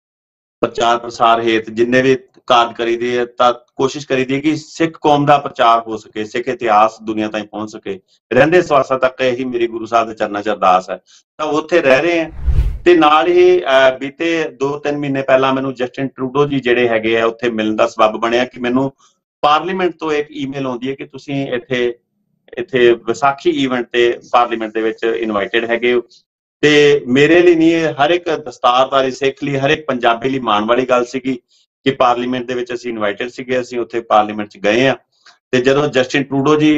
ਪ੍ਰਚਾਰ ਪ੍ਰਸਾਰ ਹੇਤ ਜਿੰਨੇ ਵੀ ਕਾਰਜ ਕਰੀਦੇ ਹੈ, ਤਾਂ ਕੋਸ਼ਿਸ਼ ਕਰੀਦੀ ਹੈ ਕਿ ਸਿੱਖ ਕੌਮ ਦਾ ਪ੍ਰਚਾਰ ਹੋ ਸਕੇ, ਸਿੱਖ ਇਤਿਹਾਸ ਦੁਨੀਆ ਤਾਈਂ ਪਹੁੰਚ ਸਕੇ। ਰਹਿੰਦੇ ਸਵਾਸਾਂ ਤੱਕ ਇਹੀ ਮੇਰੀ ਗੁਰੂ ਸਾਹਿਬ ਦੇ ਚਰਨਾਂ 'ਚ ਅਰਦਾਸ ਹੈ। ਤਾਂ ਉੱਥੇ ਰਹਿ ਰਹੇ ਹਾਂ ਤੇ ਨਾਲ ਹੀ ਬੀਤੇ ਦੋ ਤਿੰਨ ਮਹੀਨੇ ਪਹਿਲਾਂ ਮੈਨੂੰ ਜਸਟਿਨ ਟਰੂਡੋ ਜੀ ਜਿਹੜੇ ਹੈਗੇ ਆ ਉੱਥੇ ਮਿਲਣ ਦਾ ਸਬੱਬ ਬਣਿਆ ਕਿ ਮੈਨੂੰ ਪਾਰਲੀਮੈਂਟ ਤੋਂ ਇੱਕ ਈਮੇਲ ਆਉਂਦੀ ਹੈ ਕਿ ਤੁਸੀਂ ਇੱਥੇ ਇੱਥੇ ਵਿਸਾਖੀ ਈਵੈਂਟ ਤੇ ਪਾਰਲੀਮੈਂਟ ਦੇ ਵਿੱਚ ਇਨਵਾਈਟਡ ਹੈਗੇ ਹੋ। ਤੇ ਮੇਰੇ ਲਈ ਨਹੀਂ, ਇਹ ਹਰ ਇੱਕ ਦਸਤਾਰਧਾਰੀ ਸਿੱਖ ਲਈ, ਹਰ ਇੱਕ ਪੰਜਾਬੀ ਲਈ ਮਾਣ ਵਾਲੀ ਗੱਲ ਸੀਗੀ ਕਿ ਪਾਰਲੀਮੈਂਟ ਦੇ ਵਿੱਚ ਅਸੀਂ ਇਨਵਾਈਟਡ ਸੀਗੇ। ਅਸੀਂ ਉੱਥੇ ਪਾਰਲੀਮੈਂਟ 'ਚ ਗਏ ਹਾਂ ਤੇ ਜਦੋਂ ਜਸਟਿਨ ਟਰੂਡੋ ਜੀ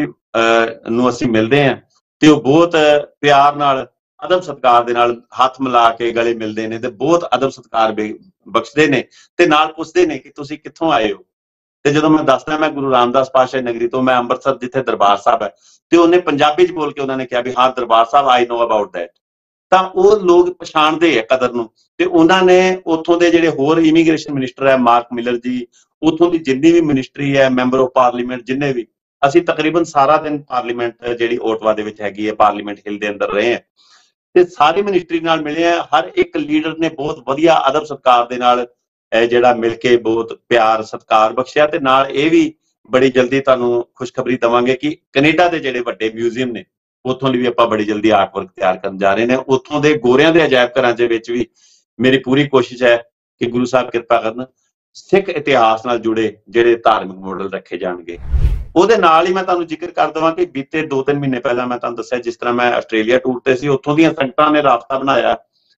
ਨੂੰ ਅਸੀਂ ਮਿਲਦੇ ਹਾਂ ਤੇ ਉਹ ਬਹੁਤ ਪਿਆਰ ਨਾਲ, ਅਦਬ ਸਤਿਕਾਰ ਦੇ ਨਾਲ ਹੱਥ ਮਿਲਾ ਕੇ ਗਲੇ ਮਿਲਦੇ ਨੇ ਤੇ ਬਹੁਤ ਅਦਬ ਸਤਿਕਾਰ ਬਖਸ਼ਦੇ ਨੇ ਤੇ ਨਾਲ ਪੁੱਛਦੇ ਨੇ ਕਿ ਤੁਸੀਂ ਕਿੱਥੋਂ ਆਏ ਹੋ। ਤੇ ਜਦੋਂ ਮੈਂ ਦੱਸਦਾ ਮੈਂ ਗੁਰੂ ਰਾਮਦਾਸ ਪਾਤਸ਼ਾਹ ਨਗਰੀ ਤੋਂ, ਮੈਂ ਅੰਮ੍ਰਿਤਸਰ ਜਿੱਥੇ ਦਰਬਾਰ ਸਾਹਿਬ ਹੈ, ਤੇ ਉਹਨੇ ਪੰਜਾਬੀ 'ਚ ਬੋਲ ਕੇ ਉਹਨਾਂ ਨੇ ਕਿਹਾ ਵੀ ਹਾਂ ਦਰਬਾਰ ਸਾਹਿਬ, ਆਈ ਨੋ ਅਬਾਊਟ ਦੈਟ। ਤਾਂ ਉਹ ਲੋਕ ਪਛਾਣਦੇ ਆ ਕਦਰ ਨੂੰ। ਤੇ ਉਹਨਾਂ ਨੇ ਉੱਥੋਂ ਦੇ ਜਿਹੜੇ ਹੋਰ ਇਮੀਗ੍ਰੇਸ਼ਨ ਮਿਨਿਸਟਰ ਹੈ ਮਾਰਕ ਮਿਲਰ ਜੀ, ਉੱਥੋਂ ਦੀ ਜਿੰਨੀ ਵੀ ਮਿਨਿਸਟਰੀ ਹੈ, ਮੈਂਬਰ ਆਫ ਪਾਰਲੀਮੈਂਟ ਜਿੰਨੇ ਵੀ, ਅਸੀਂ ਤਕਰੀਬਨ ਸਾਰਾ ਦਿਨ ਪਾਰਲੀਮੈਂਟ ਜਿਹੜੀ ਓਟਵਾ ਦੇ ਵਿੱਚ ਹੈਗੀ ਹੈ, ਪਾਰਲੀਮੈਂਟ ਹਿੱਲ ਦੇ ਅੰਦਰ ਰਹੇ ਹਾਂ ਤੇ ਸਾਰੀ ਮਿਨਿਸਟਰੀ ਨਾਲ ਮਿਲੇ ਆ। ਹਰ ਇੱਕ ਲੀਡਰ ਨੇ ਬਹੁਤ ਵਧੀਆ ਅਦਬ ਸਤਿਕਾਰ ਦੇ ਨਾਲ ਇਹ ਜਿਹੜਾ ਮਿਲ ਕੇ ਬਹੁਤ ਪਿਆਰ ਸਤਿਕਾਰ ਬਖਸ਼ਿਆ। ਤੇ ਨਾਲ ਇਹ ਵੀ ਬੜੀ ਜਲਦੀ ਤੁਹਾਨੂੰ ਖੁਸ਼ਖਬਰੀ ਦੇਵਾਂਗੇ ਕਿ ਕੈਨੇਡਾ ਦੇ ਜਿਹੜੇ ਵੱਡੇ ਮਿਊਜ਼ੀਅਮ ਨੇ ਉੱਥੋਂ ਲਈ ਵੀ ਆਪਾਂ ਬੜੀ ਜਲਦੀ ਆਰਟ ਵਰਕ ਤਿਆਰ ਕਰਨ ਜਾ ਰਹੇ ਨੇ। ਉੱਥੋਂ ਦੇ ਗੋਰਿਆਂ ਦੇ ਅਜਾਇਬ ਘਰਾਂ ਦੇ ਵਿੱਚ ਵੀ ਮੇਰੀ ਪੂਰੀ ਕੋਸ਼ਿਸ਼ ਹੈ ਕਿ ਗੁਰੂ ਸਾਹਿਬ ਕਿਰਪਾ ਕਰਨ, ਸਿੱਖ ਇਤਿਹਾਸ ਨਾਲ ਜੁੜੇ ਜਿਹੜੇ ਧਾਰਮਿਕ ਮਾਡਲ ਰੱਖੇ ਜਾਣਗੇ। ਉਹਦੇ ਨਾਲ ਹੀ ਮੈਂ ਤੁਹਾਨੂੰ ਜ਼ਿਕਰ ਕਰ ਦੇਵਾਂ ਕਿ ਬੀਤੇ ਦੋ ਤਿੰਨ ਮਹੀਨੇ ਪਹਿਲਾਂ ਮੈਂ ਤੁਹਾਨੂੰ ਦੱਸਿਆ, ਜਿਸ ਤਰ੍ਹਾਂ ਮੈਂ ਆਸਟ੍ਰੇਲੀਆ ਟੂਰ ਤੇ ਸੀ, ਉੱਥੋਂ ਦੀਆਂ ਸੰਗਤਾਂ ਨੇ ਰਾਬਤਾ ਬਣਾਇਆ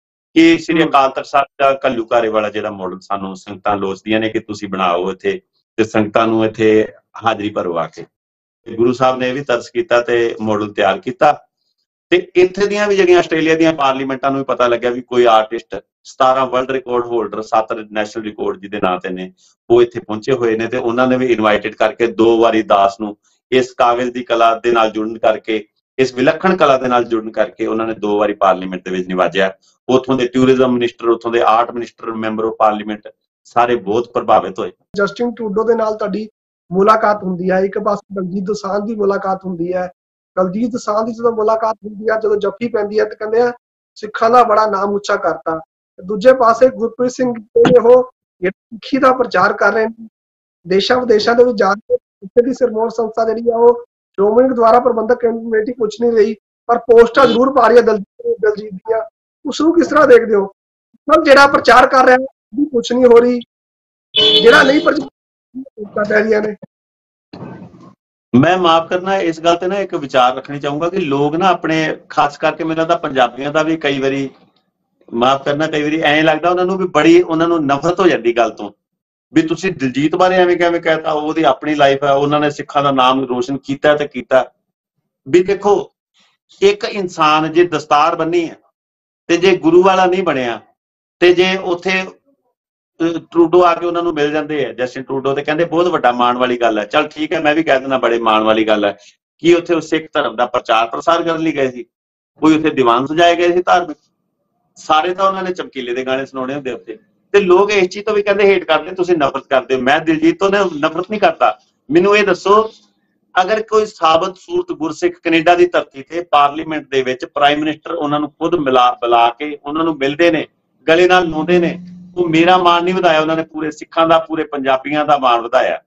ਕਿ ਸ੍ਰੀ ਅਕਾਲ ਤਖਤ ਸਾਹਿਬ ਦਾ ਘੱਲੂਘਾਰੇ ਵਾਲਾ ਜਿਹੜਾ ਮਾਡਲ ਸਾਨੂੰ ਸੰਗਤਾਂ ਲੋਚਦੀਆਂ ਨੇ ਕਿ ਤੁਸੀਂ ਬਣਾਓ ਇੱਥੇ, ਤੇ ਸੰਗਤਾਂ ਨੂੰ ਇੱਥੇ ਹਾਜ਼ਰੀ ਭਰੋ ਆ ਕੇ। ਗੁਰੂ ਸਾਹਿਬ ਨੇ ਇਹ ਵੀ ਤਰਸ ਕੀਤਾ ਤੇ ਮਾਡਲ ਤਿਆਰ ਕੀਤਾ। ਤੇ ਇੱਥੇ ਦੀਆਂ ਵੀ ਜਿਹੜੀਆਂ ਆਸਟ੍ਰੇਲੀਆ ਦੀਆਂ ਪਾਰਲੀਮੈਂਟਾਂ ਨੂੰ ਵੀ ਪਤਾ ਲੱਗਿਆ ਵੀ ਕੋਈ ਆਰਟਿਸਟ ਸਤਾਰਾਂ ਵਰਲਡ ਰਿਕਾਰਡ ਹੋਲਡਰ, ਸੱਤ ਨੈਸ਼ਨਲ ਰਿਕਾਰਡ ਜਿਹਦੇ ਨਾਂ ਤੇ ਨੇ, ਉਹ ਇੱਥੇ ਪਹੁੰਚੇ ਹੋਏ ਨੇ। ਤੇ ਉਹਨਾਂ ਨੇ ਵੀ ਇਨਵਾਈਟਡ ਕਰਕੇ ਦੋ ਵਾਰੀ ਦਾਸ ਨੂੰ ਇਸ ਕਾਗਜ਼ ਦੀ ਕਲਾ ਦੇ ਨਾਲ ਜੁੜਨ ਕਰਕੇ, ਇਸ ਵਿਲੱਖਣ ਕਲਾ ਦੇ ਨਾਲ ਜੁੜਨ ਕਰਕੇ ਉਹਨਾਂ ਨੇ ਦੋ ਵਾਰੀ ਪਾਰਲੀਮੈਂਟ ਦੇ ਵਿੱਚ ਨਿਵਾਜਿਆ। ਉੱਥੋਂ ਦੇ ਟੂਰਿਜ਼ਮ ਮਿਨਿਸਟਰ, ਉੱਥੋਂ ਦੇ art minister, member of parliament ਸਾਰੇ ਬਹੁਤ ਪ੍ਰਭਾਵਿਤ ਹੋਏ। ਜਸਟਿਨ ਟਰੂਡੋ ਦੇ ਨਾਲ ਤੁਹਾਡੀ ਮੁਲਾਕਾਤ ਹੁੰਦੀ ਹੈ, ਇੱਕ ਪਾਸੇ ਦਲਜੀਤ ਦੋਸਾਂਝ ਦੀ ਮੁਲਾਕਾਤ ਹੁੰਦੀ ਹੈ। ਦਲਜੀਤ ਦੋਸਾਂਝ ਦੀ ਜਦੋਂ ਮੁਲਾਕਾਤ ਹੁੰਦੀ ਹੈ, ਜਦੋਂ ਜੱਫੀ ਪੈਂਦੀ ਹੈ ਤੇ ਕਹਿੰਦੇ ਆ ਸਿੱਖਾਂ ਦਾ ਬੜਾ ਨਾਮ ਉੱਚਾ ਕਰਤਾ। ਦੂਜੇ ਪਾਸੇ ਗੁਰਪ੍ਰੀਤ ਸਿੰਘ ਉਹ ਸਿੱਖੀ ਦਾ ਪ੍ਰਚਾਰ ਕਰ ਰਹੇ ਨੇ, ਦੇਸ਼ਾਂ ਵਿਦੇਸ਼ਾਂ ਦੇ ਵਿੱਚ ਜਾ ਕੇ ਇੱਥੇ ਦੀ ਸਿਰਮੌਰ ਸੰਸਥਾ ਜਿਹੜੀ ਆ ਉਹ ਸ਼੍ਰੋਮਣੀ ਗੁਰਦੁਆਰਾ ਪ੍ਰਬੰਧਕ ਕਮੇਟੀ ਪੁੱਛ ਨਹੀਂ ਰਹੀ, ਪਰ ਪੋਸਟਾਂ ਜ਼ਰੂਰ ਪਾ ਰਹੀ ਹੈ ਦਲਜੀਤ ਦਲਜੀਤ ਦੀਆਂ। ਉਸ ਨੂੰ ਕਿਸ ਤਰ੍ਹਾਂ ਦੇਖਦੇ ਹੋ? ਮਤਲਬ ਜਿਹੜਾ ਪ੍ਰਚਾਰ ਕਰ ਰਿਹਾ ਉਹਦੀ ਪੁੱਛ ਨਹੀਂ ਹੋ ਰਹੀ, ਜਿਹੜਾ ਨਹੀਂ ਪ੍ਰਚਾਰ ਕਰ ਰਹੀਆਂ ਨੇ। मैं माफ करना इस गल ते ना एक विचार रखनी चाहूंगा कि लोग ना अपने खास करके मेरा ਤਾਂ ਪੰਜਾਬੀਆਂ ਦਾ ਵੀ ਕਈ ਵਾਰੀ ਮਾਫ ਕਰਨਾ ਕਈ ਵਾਰੀ ਐਂ ਲੱਗਦਾ ਉਹਨਾਂ ਨੂੰ ਵੀ ਬੜੀ ਉਹਨਾਂ ਨੂੰ ਨਫ਼ਰਤ ਹੋ ਜਾਂਦੀ ਗੱਲ ਤੋਂ ਵੀ ਤੁਸੀਂ ਦਿਲਜੀਤ ਬਾਰੇ ਐਵੇਂ ਕਿਵੇਂ ਕਹਿਤਾ ਉਹਦੀ ਆਪਣੀ ਲਾਈਫ ਹੈ ਉਹਨਾਂ ਨੇ ਸਿੱਖਾਂ ਦਾ ਨਾਮ ਰੋਸ਼ਨ ਕੀਤਾ ਤੇ ਕੀਤਾ ਵੀ ਦੇਖੋ ਇੱਕ ਇਨਸਾਨ ਜੇ ਦਸਤਾਰ ਬੰਨੀ ਹੈ ਤੇ ਜੇ ਗੁਰੂ ਵਾਲਾ ਨਹੀਂ ਬਣਿਆ ਤੇ ਜੇ ਉੱਥੇ ਟਰੂਡੋ ਆ ਕੇ ਉਹਨਾਂ ਨੂੰ ਮਿਲ ਜਾਂਦੇ ਆ ਜਸਟਿਨ ਟਰੂਡੋ ਤੇ ਕਹਿੰਦੇ ਬਹੁਤ ਵੱਡਾ ਮਾਣ ਵਾਲੀ ਗੱਲ ਹੈ ਚਲ ਠੀਕ ਹੈ ਮੈਂ ਵੀ ਕਹਿ ਦਿੰਦਾ ਬੜੇ ਮਾਣ ਵਾਲੀ ਗੱਲ ਹੈ ਕਿ ਉੱਥੇ ਉਹ ਸਿੱਖ ਧਰਮ ਦਾ ਪ੍ਰਚਾਰ ਪ੍ਰਸਾਰ ਕਰਨ ਲਈ ਗਏ ਸੀ ਕੋਈ ਉੱਥੇ ਦੀਵਾਨ ਸਜਾਏ ਗਏ ਸੀ ਧਾਰਮਿਕ ਸਾਰੇ ਤਾਂ ਉਹਨਾਂ ਨੇ ਚਮਕੀਲੇ ਦੇ ਗਾਣੇ ਸੁਣਾਉਣੇ ਹੁੰਦੇ ਉੱਥੇ ਤੇ ਲੋਕ ਇਸ ਚੀਜ਼ ਤੋਂ ਵੀ ਕਹਿੰਦੇ ਹੇਟ ਕਰਦੇ ਤੁਸੀਂ ਨਫ਼ਰਤ ਕਰਦੇ ਹੋ ਮੈਂ ਦਿਲਜੀਤ ਤੋਂ ਨਫ਼ਰਤ ਨਹੀਂ ਕਰਦਾ ਮੈਨੂੰ ਇਹ ਦੱਸੋ ਅਗਰ ਕੋਈ ਸਾਬਤ ਸੂਰਤ ਗੁਰਸਿੱਖ ਕੈਨੇਡਾ ਦੀ ਧਰਤੀ ਤੇ ਪਾਰਲੀਮੈਂਟ ਦੇ ਵਿੱਚ ਪ੍ਰਾਈਮ ਮਿਨਿਸਟਰ ਉਹਨਾਂ ਨੂੰ ਖੁਦ ਮਿਲਾ ਬੁਲਾ ਕੇ ਉਹਨਾਂ ਨੂੰ ਮਿਲਦੇ ਨੇ ਗਲੇ ਨਾਲ ਲਾਉਂਦੇ ਨੇ ਉਹ ਮੇਰਾ ਮਾਣ ਨਹੀਂ ਵਧਾਇਆ ਉਹਨਾਂ ਨੇ ਪੂਰੇ ਸਿੱਖਾਂ ਦਾ ਪੂਰੇ ਪੰਜਾਬੀਆਂ ਦਾ ਮਾਣ ਵਧਾਇਆ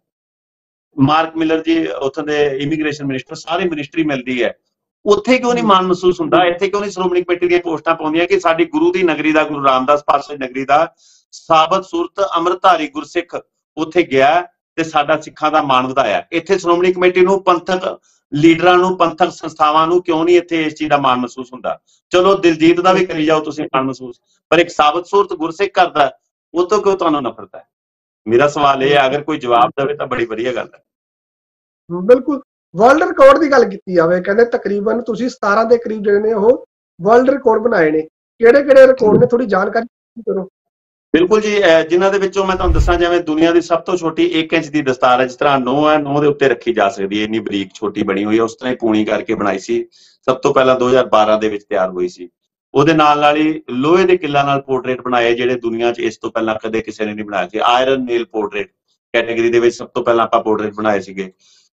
ਮਾਰਕ ਮਿਲਰ ਜੀ ਉੱਥੋਂ ਦੇ ਇਮੀਗ੍ਰੇਸ਼ਨ ਮਿਨਿਸਟਰ ਸਾਰੇ ਮਿਨਿਸਟਰੀ ਮਿਲਦੀ ਹੈ ਉੱਥੇ ਕਿਉਂ ਨਹੀਂ ਮਾਣ ਮਹਿਸੂਸ ਹੁੰਦਾ ਇੱਥੇ ਕਿਉਂ ਨਹੀਂ ਸ਼੍ਰੋਮਣੀ ਕਮੇਟੀ ਦੀਆਂ ਪੋਸਟਾਂ ਪਾਉਂਦੀਆਂ ਕਿ ਸਾਡੀ ਗੁਰੂ ਦੀ ਨਗਰੀ ਦਾ ਗੁਰੂ ਰਾਮਦਾਸ ਪਾਤਸ਼ਾਹ ਦੀ ਨਗਰੀ ਦਾ ਸਾਬਤ ਸੂਰਤ ਅੰਮ੍ਰਿਤਧਾਰੀ ਗੁਰਸਿੱਖ ਉੱਥੇ ਗਿਆ ਤੇ ਸਾਡਾ ਸਿੱਖਾਂ ਦਾ ਮਾਣ ਵਧਾਇਆ ਇੱਥੇ ਸ਼੍ਰੋਮਣੀ ਕਮੇਟੀ ਨੂੰ ਪੰਥਕ ਲੀਡਰਾਂ ਨੂੰ ਪੰਥਕ ਸੰਸਥਾਵਾਂ ਨੂੰ ਕਿਉਂ ਨਹੀਂ ਇੱਥੇ ਇਸ ਚੀਜ਼ ਦਾ ਮਾਣ ਮਹਿਸੂਸ ਹੁੰਦਾ ਚਲੋ ਦਿਲਜੀਤ ਦਾ ਵੀ ਕਰੀ ਜਾਓ ਤੁਸੀਂ ਮਾਣ ਮਹਿਸੂਸ ਪਰ ਇੱਕ ਸਾਬਤ ਸੂਰਤ ਗੁਰਸਿੱਖ ਕਰਦਾ ਉਹ ਤੋਂ ਕਿਉਂ ਤੁਹਾਨੂੰ ਨਫ਼ਰਤ ਹੈ ਮੇਰਾ ਸਵਾਲ ਇਹ ਹੈ ਅਗਰ ਕੋਈ ਜਵਾਬ ਦੇਵੇ ਤਾਂ ਬੜੀ ਵਧੀਆ ਗੱਲ ਹੈ ਬਿਲਕੁਲ ਵਰਲਡ ਰਿਕਾਰਡ ਦੀ ਗੱਲ ਕੀਤੀ ਜਾਵੇ ਕਹਿੰਦੇ ਤਕਰੀਬਨ ਤੁਸੀਂ ਸਤਾਰਾਂ ਦੇ ਕਰੀਬ ਜਿਹੜੇ ਨੇ ਉਹ ਵਰਲਡ ਰਿਕਾਰਡ ਬਣਾਏ ਨੇ ਕਿਹੜੇ ਕਿਹੜੇ ਰਿਕਾਰਡ ਨੇ ਥੋੜੀ ਜਾਣਕਾਰੀ ਕਰੋ ਬਿਲਕੁਲ ਜੀ ਜਿਨ੍ਹਾਂ ਦੇ ਵਿੱਚੋਂ ਮੈਂ ਤੁਹਾਨੂੰ ਦੱਸਾਂ ਜਿਵੇਂ ਦੁਨੀਆ ਦੀ ਸਭ ਤੋਂ ਛੋਟੀ ਇੱਕ ਇੰਚ ਦੀ ਦਸਤਾਰ ਹੈ ਜਿਸ ਤਰ੍ਹਾਂ ਨੌ ਹੈ ਨੌ ਦੇ ਉੱਤੇ ਰੱਖੀ ਜਾ ਸਕਦੀ ਹੈ ਇੰਨੀ ਬਰੀਕ ਛੋਟੀ ਬਣੀ ਹੋਈ ਹੈ ਉਸ ਤਰ੍ਹਾਂ ਹੀ ਪੂਣੀ ਕਰਕੇ ਬਣਾਈ ਸੀ ਸਭ ਤੋਂ ਪਹਿਲਾਂ ਦੋ ਹਜ਼ਾਰ ਬਾਰਾਂ ਦੇ ਵਿੱਚ ਤਿਆਰ ਹੋਈ ਸੀ ਉਹਦੇ ਨਾਲ ਨਾਲ ਹੀ ਲੋਹੇ ਦੇ ਕਿੱਲਾਂ ਨਾਲ ਪੋਰਟਰੇਟ ਬਣਾਏ ਜਿਹੜੇ ਦੁਨੀਆ 'ਚ ਇਸ ਤੋਂ ਪਹਿਲਾਂ ਕਦੇ ਕਿਸੇ ਨੇ ਨਹੀਂ ਬਣਾਇਆ ਸੀ ਆਇਰਨ ਨੇਲ ਪੋਰਟਰੇਟ ਕੈਟੇਗਰੀ ਦੇ ਵਿੱਚ ਸਭ ਤੋਂ ਪਹਿਲਾਂ ਆਪਾਂ ਪੋਰਟਰੇਟ ਬਣਾਏ ਸੀਗੇ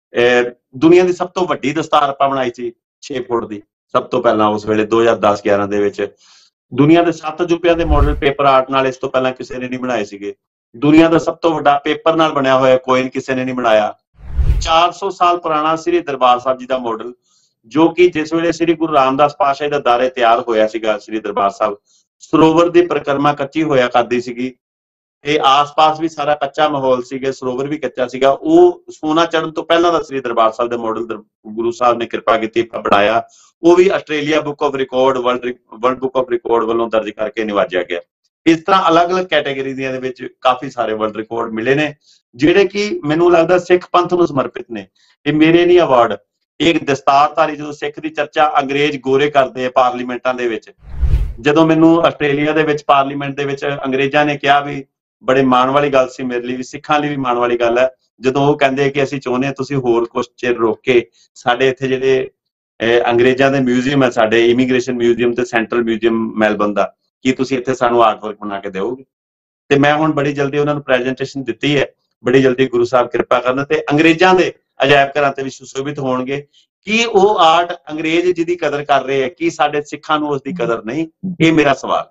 ਦੁਨੀਆ ਦੀ ਸਭ ਤੋਂ ਵੱਡੀ ਦਸਤਾਰ ਆਪਾਂ ਬਣਾਈ ਸੀ ਛੇ ਫੁੱਟ ਦੀ ਸਭ ਤੋਂ ਪਹਿਲਾਂ ਉਸ ਵੇਲੇ ਦੋ ਹਜ਼ਾਰ ਦਸ ਗਿਆਰਾਂ ਦੇ ਵਿੱਚ ਦੁਨੀਆ ਦੇ ਸੱਤ ਅਜੂਬਿਆਂ ਦੇ ਮਾਡਲ ਪੇਪਰ ਆਰਟ ਨਾਲ ਇਸ ਤੋਂ ਪਹਿਲਾਂ ਕਿਸੇ ਨੇ ਨਹੀਂ ਬਣਾਏ ਸੀਗੇ ਦੁਨੀਆ ਦਾ ਸਭ ਤੋਂ ਵੱਡਾ ਪੇਪਰ ਨਾਲ ਬਣਿਆ ਹੋਇਆ ਕੋਇਨ ਕਿਸੇ ਨੇ ਨਹੀਂ ਬਣਾਇਆ ਚਾਰ ਸੌ ਸਾਲ ਪੁਰਾਣਾ ਸ੍ਰੀ ਦਰਬਾਰ ਸਾਹਿਬ ਜੀ ਦਾ ਮਾਡਲ ਜੋ ਕਿ ਜਿਸ ਵੇਲੇ ਸ੍ਰੀ ਗੁਰੂ ਰਾਮਦਾਸ ਪਾਤਸ਼ਾਹ ਦਾ ਦਾਰੇ ਤਿਆਰ ਹੋਇਆ ਸੀਗਾ ਸ੍ਰੀ ਦਰਬਾਰ ਸਾਹਿਬ ਸਰੋਵਰ ਦੀ ਪਰਿਕਰਮਾ ਕੱਚੀ ਹੋਇਆ ਕਰਦੀ ਸੀਗੀ ਤੇ ਆਸ-ਪਾਸ ਵੀ ਸਾਰਾ ਕੱਚਾ ਮਾਹੌਲ ਸੀਗਾ ਸਰੋਵਰ ਵੀ ਕੱਚਾ ਸੀਗਾ ਉਹ ਸੋਨਾ ਚੜਨ ਤੋਂ ਪਹਿਲਾਂ ਦਾ ਸ੍ਰੀ ਦਰਬਾਰ ਸਾਹਿਬ ਦੇ ਮਾਡਲ ਗੁਰੂ ਸਾਹਿਬ ਨੇ ਕਿਰਪਾ ਕੀਤੀ ਬਣਾਇਆ ਉਹ ਵੀ Australia book of record world world book of record ਵੱਲੋਂ ਦਰਜ ਕਰਕੇ ਨਿਵਾਜਿਆ ਗਿਆ ਇਸ ਤਰ੍ਹਾਂ ਅਲੱਗ-ਅਲੱਗ ਕੈਟੇਗਰੀ ਦੀਆਂ ਦੇ ਵਿੱਚ ਕਾਫੀ ਸਾਰੇ ਵਰਲਡ ਰਿਕਾਰਡ ਮਿਲੇ ਨੇ ਜਿਹੜੇ ਕਿ ਮੈਨੂੰ ਲੱਗਦਾ ਸਿੱਖ ਪੰਥ ਨੂੰ ਸਮਰਪਿਤ ਨੇ ਇਹ ਮੇਰੇ ਨਹੀਂ ਅਵਾਰਡ ਇੱਕ ਦਸਤਾਰਧਾਰੀ ਜਦੋਂ ਸਿੱਖ ਦੀ ਚਰਚਾ ਅੰਗਰੇਜ਼ ਗੋਰੇ ਕਰਦੇ ਆ ਪਾਰਲੀਮੈਂਟਾਂ ਦੇ ਵਿੱਚ ਜਦੋਂ ਮੈਨੂੰ ਆਸਟ੍ਰੇਲੀਆ ਦੇ ਵਿੱਚ ਪਾਰਲੀਮੈਂਟ ਦੇ ਵਿੱਚ ਅੰਗਰੇਜ਼ਾਂ ਨੇ ਕਿਹਾ ਵੀ ਬੜੇ ਮਾਣ ਵਾਲੀ ਗੱਲ ਸੀ ਮੇਰੇ ਲਈ ਵੀ ਸਿੱਖਾਂ ਲਈ ਵੀ ਮਾਣ ਵਾਲੀ ਗੱਲ ਹੈ ਜਦੋਂ ਉਹ ਕਹਿੰਦੇ ਕਿ ਅਸੀਂ ਚਾਹੁੰਦੇ ਹਾਂ ਤੁਸੀਂ ਹੋਰ ਕੁਝ ਚਿਰ ਰੋਕ ਕੇ ਸਾਡੇ ਇੱਥੇ ਜਿਹੜੇ ਅੰਗਰੇਜ਼ਾਂ ਦੇ ਮਿਊਜ਼ੀਅਮ ਹੈ ਸਾਡੇ ਇਮੀਗ੍ਰੇਸ਼ਨ ਮਿਊਜ਼ੀਅਮ ਤੇ ਸੈਂਟਰਲ ਮਿਊਜ਼ੀਅਮ ਮੈਲਬਨ ਦਾ ਕੀ ਤੁਸੀਂ ਇੱਥੇ ਸਾਨੂੰ ਆਰਟ ਵਰਕ ਬਣਾ ਕੇ ਦਿਓਗੇ ਤੇ ਮੈਂ ਹੁਣ ਬੜੀ ਜਲਦੀ ਉਹਨਾਂ ਨੂੰ ਪ੍ਰੈਜੈਂਟੇਸ਼ਨ ਦਿੱਤੀ ਹੈ ਬੜੀ ਜਲਦੀ ਗੁਰੂ ਸਾਹਿਬ ਕਿਰਪਾ ਕਰਨ ਤੇ ਅੰਗਰੇਜ਼ਾਂ ਦੇ ਅਜਾਇਬ ਘਰਾਂ ਤੇ ਵੀ ਸੁਸ਼ੋਭਿਤ ਹੋਣਗੇ ਕੀ ਉਹ ਆਰਟ ਅੰਗਰੇਜ਼ ਜਿਹਦੀ ਕਦਰ ਕਰ ਰਹੇ ਹੈ ਕੀ ਸਾਡੇ ਸਿੱਖਾਂ ਨੂੰ ਉਸ ਦੀ ਕਦਰ ਨਹੀਂ ਇਹ ਮੇਰਾ ਸਵਾਲ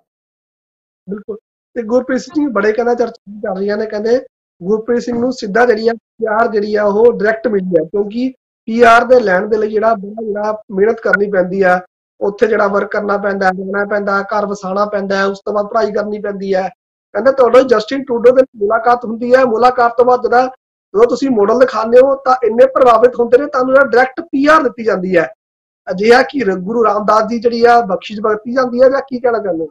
ਬਿਲਕੁਲ ਤੇ ਗੁਰਪ੍ਰੀਤ ਸਿੰਘ ਬੜੇ ਕਹਿੰਦਾ ਚਰਚਾ ਕਰ ਰਹੀਆਂ ਨੇ ਕਹਿੰਦੇ ਗੁਰਪ੍ਰੀਤ ਸਿੰਘ ਨੂੰ ਸਿੱਧਾ ਜਿਹੜੀ ਆ ਪੀਆਰ ਜਿਹੜੀ ਆ ਉਹ ਡਾਇਰੈਕਟ ਮਿਲੀ ਹੈ ਕਿਉਂਕਿ ਪੀਆਰ ਦੇ ਲੈਣ ਦੇ ਲਈ ਜਿਹੜਾ ਬੜਾ ਜਿਹੜਾ ਮਿਹਨਤ ਕਰਨੀ ਪੈਂਦੀ ਆ ਉੱਥੇ ਜਿਹੜਾ ਵਰਕ ਕਰਨਾ ਪੈਂਦਾ ਰਹਿਣਾ ਪੈਂਦਾ ਘਰ ਵਸਾਉਣਾ ਪੈਂਦਾ ਉਸ ਤੋਂ ਬਾਅਦ ਪੜ੍ਹਾਈ ਕਰਨੀ ਪੈਂਦੀ ਹੈ ਕਹਿੰਦੇ ਤੁਹਾਡਾ ਜਸਟਿਨ ਟਰੂਡੋ ਦੇ ਮੁਲਾਕਾਤ ਹੁੰਦੀ ਹੈ ਮੁਲਾਕਾਤ ਤੋਂ ਬਾਅਦ ਜਿਹੜਾ ਜਦੋਂ ਤੁਸੀਂ ਮਾਡਲ ਦਿਖਾਉਂਦੇ ਹੋ ਤਾਂ ਇੰਨੇ ਪ੍ਰਭਾਵਿਤ ਹੁੰਦੇ ਨੇ ਤੁਹਾਨੂੰ ਜਿਹੜਾ ਡਾਇਰੈਕਟ ਪੀਆਰ ਦਿੱਤੀ ਜਾਂਦੀ ਹੈ ਅਜਿਹਾ ਕਿ ਗੁਰੂ ਰਾਮਦਾਸ ਜੀ ਜਿਹੜੀ ਆ ਬਖਸ਼ਿਸ਼ ਵਰਤੀ ਜਾਂਦੀ ਹੈ ਜਾਂ ਕੀ ਕਹਿਣਾ ਚਾਹੁੰਦੇ ਹੋ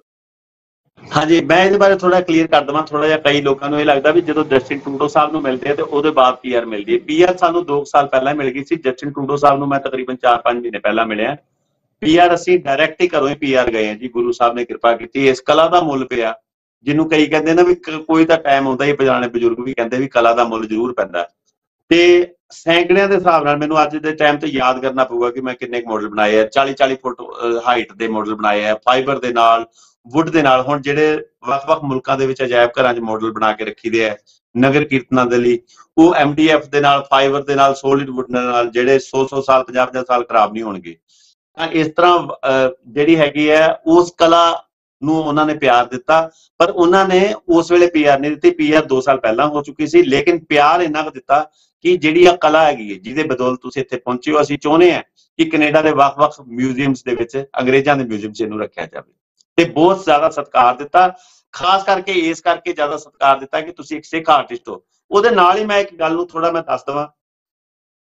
ਹਾਂਜੀ ਮੈਂ ਇਹਦੇ ਬਾਰੇ ਥੋੜਾ ਕਲੀਅਰ ਕਰ ਦਵਾਂ ਥੋੜਾ ਜਿਹਾ ਕਈ ਲੋਕਾਂ ਨੂੰ ਇਹ ਲੱਗਦਾ ਵੀ ਜਦੋਂ ਜਸਟਿਨ ਟਰੂਡੋ ਸਾਹਿਬ ਨੂੰ ਮਿਲਦੇ ਆ ਤੇ ਉਹਦੇ ਬਾਅਦ ਪੀਆਰ ਮਿਲਦੀ ਹੈ ਪੀਆਰ ਸਾਨੂੰ ਦੋ ਸਾਲ ਪਹਿਲਾਂ ਮਿਲ ਗਈ ਸੀ ਜਸਟਿਨ ਟਰੂਡੋ ਸਾਹਿਬ ਨੂੰ ਮੈਂ ਤਕਰੀਬਨ ਚਾਰ ਪੰਜ ਮਹੀਨੇ ਪਹਿਲਾਂ ਮਿਲਿਆ ਪੀਆਰ ਅਸੀਂ ਡਾਇਰੈਕਟ ਹੀ ਘਰੋਂ ਹੀ ਪੀਆਰ ਗਏ ਆ ਜੀ ਗੁਰੂ ਸਾਹਿਬ ਨੇ ਕਿਰਪਾ ਕੀਤੀ ਇਸ ਕਲਾ ਦਾ ਮੁੱਲ ਪਿਆ ਜਿਹਨੂੰ ਕਈ ਕਹਿੰਦੇ ਨਾ ਵੀ ਕੋਈ ਤਾਂ ਟਾਈਮ ਆਉਂਦਾ ਹੀ ਪੁਰਾਣੇ ਬਜ਼ੁਰਗ ਵੀ ਕਹਿੰਦੇ ਵੀ ਕਲਾ ਦਾ ਮੁੱਲ ਜ਼ਰੂਰ ਪੈਂਦਾ ਤੇ ਸੈਂਕੜਿਆਂ ਦੇ ਹਿਸਾਬ ਨਾਲ ਮੈਨੂੰ ਅੱਜ ਦੇ ਟਾਈਮ ਤੇ ਯਾਦ ਕਰਨਾ ਪਊਗਾ ਕਿ ਮੈਂ ਕਿੰਨੇ ਮਾਡਲ ਬਣਾਏ ਆ ਚਾਲੀ ਚਾਲੀ ਫੁੱਟ ਹਾਈਟ ਦੇ ਮਾਡਲ ਬਣਾਏ ਆ ਫਾਈਬਰ ਦੇ ਨਾਲ ਵੁੱਡ ਦੇ ਨਾਲ ਹੁਣ ਜਿਹੜੇ ਵੱਖ-ਵੱਖ ਮੁਲਕਾਂ ਦੇ ਵਿੱਚ ਅਜਾਇਬ ਘਰਾਂ 'ਚ ਮਾਡਲ ਬਣਾ ਕੇ ਰੱਖੀਦੇ ਆ ਨਗਰ ਕੀਰਤਨਾਂ ਦੇ ਲਈ ਉਹ ਐਮ ਡੀ ਐਫ ਦੇ ਨਾਲ ਫਾਈਬਰ ਦੇ ਨਾਲ ਸੋਲਿਡ ਵੁੱਡ ਦੇ ਨਾਲ ਜਿਹੜੇ ਸੌ ਸੌ ਸਾਲ ਪੰਜਾਹ ਪੰਜਾਹ ਸਾਲ ਖਰਾਬ ਨਹੀਂ ਹੋਣਗੇ ਤਾਂ ਇਸ ਤਰ੍ਹਾਂ ਜਿਹੜੀ ਹੈਗੀ ਹੈ ਉਸ ਕਲਾ ਨੂੰ ਉਹਨਾਂ ਨੇ ਪਿਆਰ ਦਿੱਤਾ ਪਰ ਉਹਨਾਂ ਨੇ ਉਸ ਵੇਲੇ ਪੀਆਰ ਨਹੀਂ ਦਿੱਤੀ ਪੀਆਰ ਦੋ ਸਾਲ ਪਹਿਲਾਂ ਹੋ ਚੁੱਕੀ ਸੀ ਲੇਕਿਨ ਪਿਆਰ ਇੰਨਾ ਕੁ ਦਿੱਤਾ ਕਿ ਜਿਹੜੀ ਆ ਕਲਾ ਹੈਗੀ ਹੈ ਜਿਹਦੇ ਬਦੌਲਤ ਤੁਸੀਂ ਇੱਥੇ ਪਹੁੰਚੇ ਹੋ ਅਸੀਂ ਚਾਹੁੰਦੇ ਹਾਂ ਕਿ ਕੈਨੇਡਾ ਦੇ ਵੱਖ-ਵੱਖ ਮਿਊਜ਼ੀਅਮਸ ਦੇ ਵਿੱਚ ਅੰਗਰੇਜ਼ਾਂ ਦੇ ਮਿਊਜ਼ੀਅਮ 'ਚ ਇਹਨੂੰ ਰੱਖਿਆ ਜਾਵੇ ਤੇ ਬਹੁਤ ਜ਼ਿਆਦਾ ਸਤਿਕਾਰ ਦਿੱਤਾ ਖਾਸ ਕਰਕੇ ਇਸ ਕਰਕੇ ਜ਼ਿਆਦਾ ਸਤਿਕਾਰ ਦਿੱਤਾ ਕਿ ਤੁਸੀਂ ਇੱਕ ਸਿੱਖ ਆਰਟਿਸਟ ਹੋ ਉਹਦੇ ਨਾਲ ਹੀ ਮੈਂ ਇੱਕ ਗੱਲ ਨੂੰ ਥੋੜਾ ਮੈਂ ਦੱਸ ਦੇਵਾਂ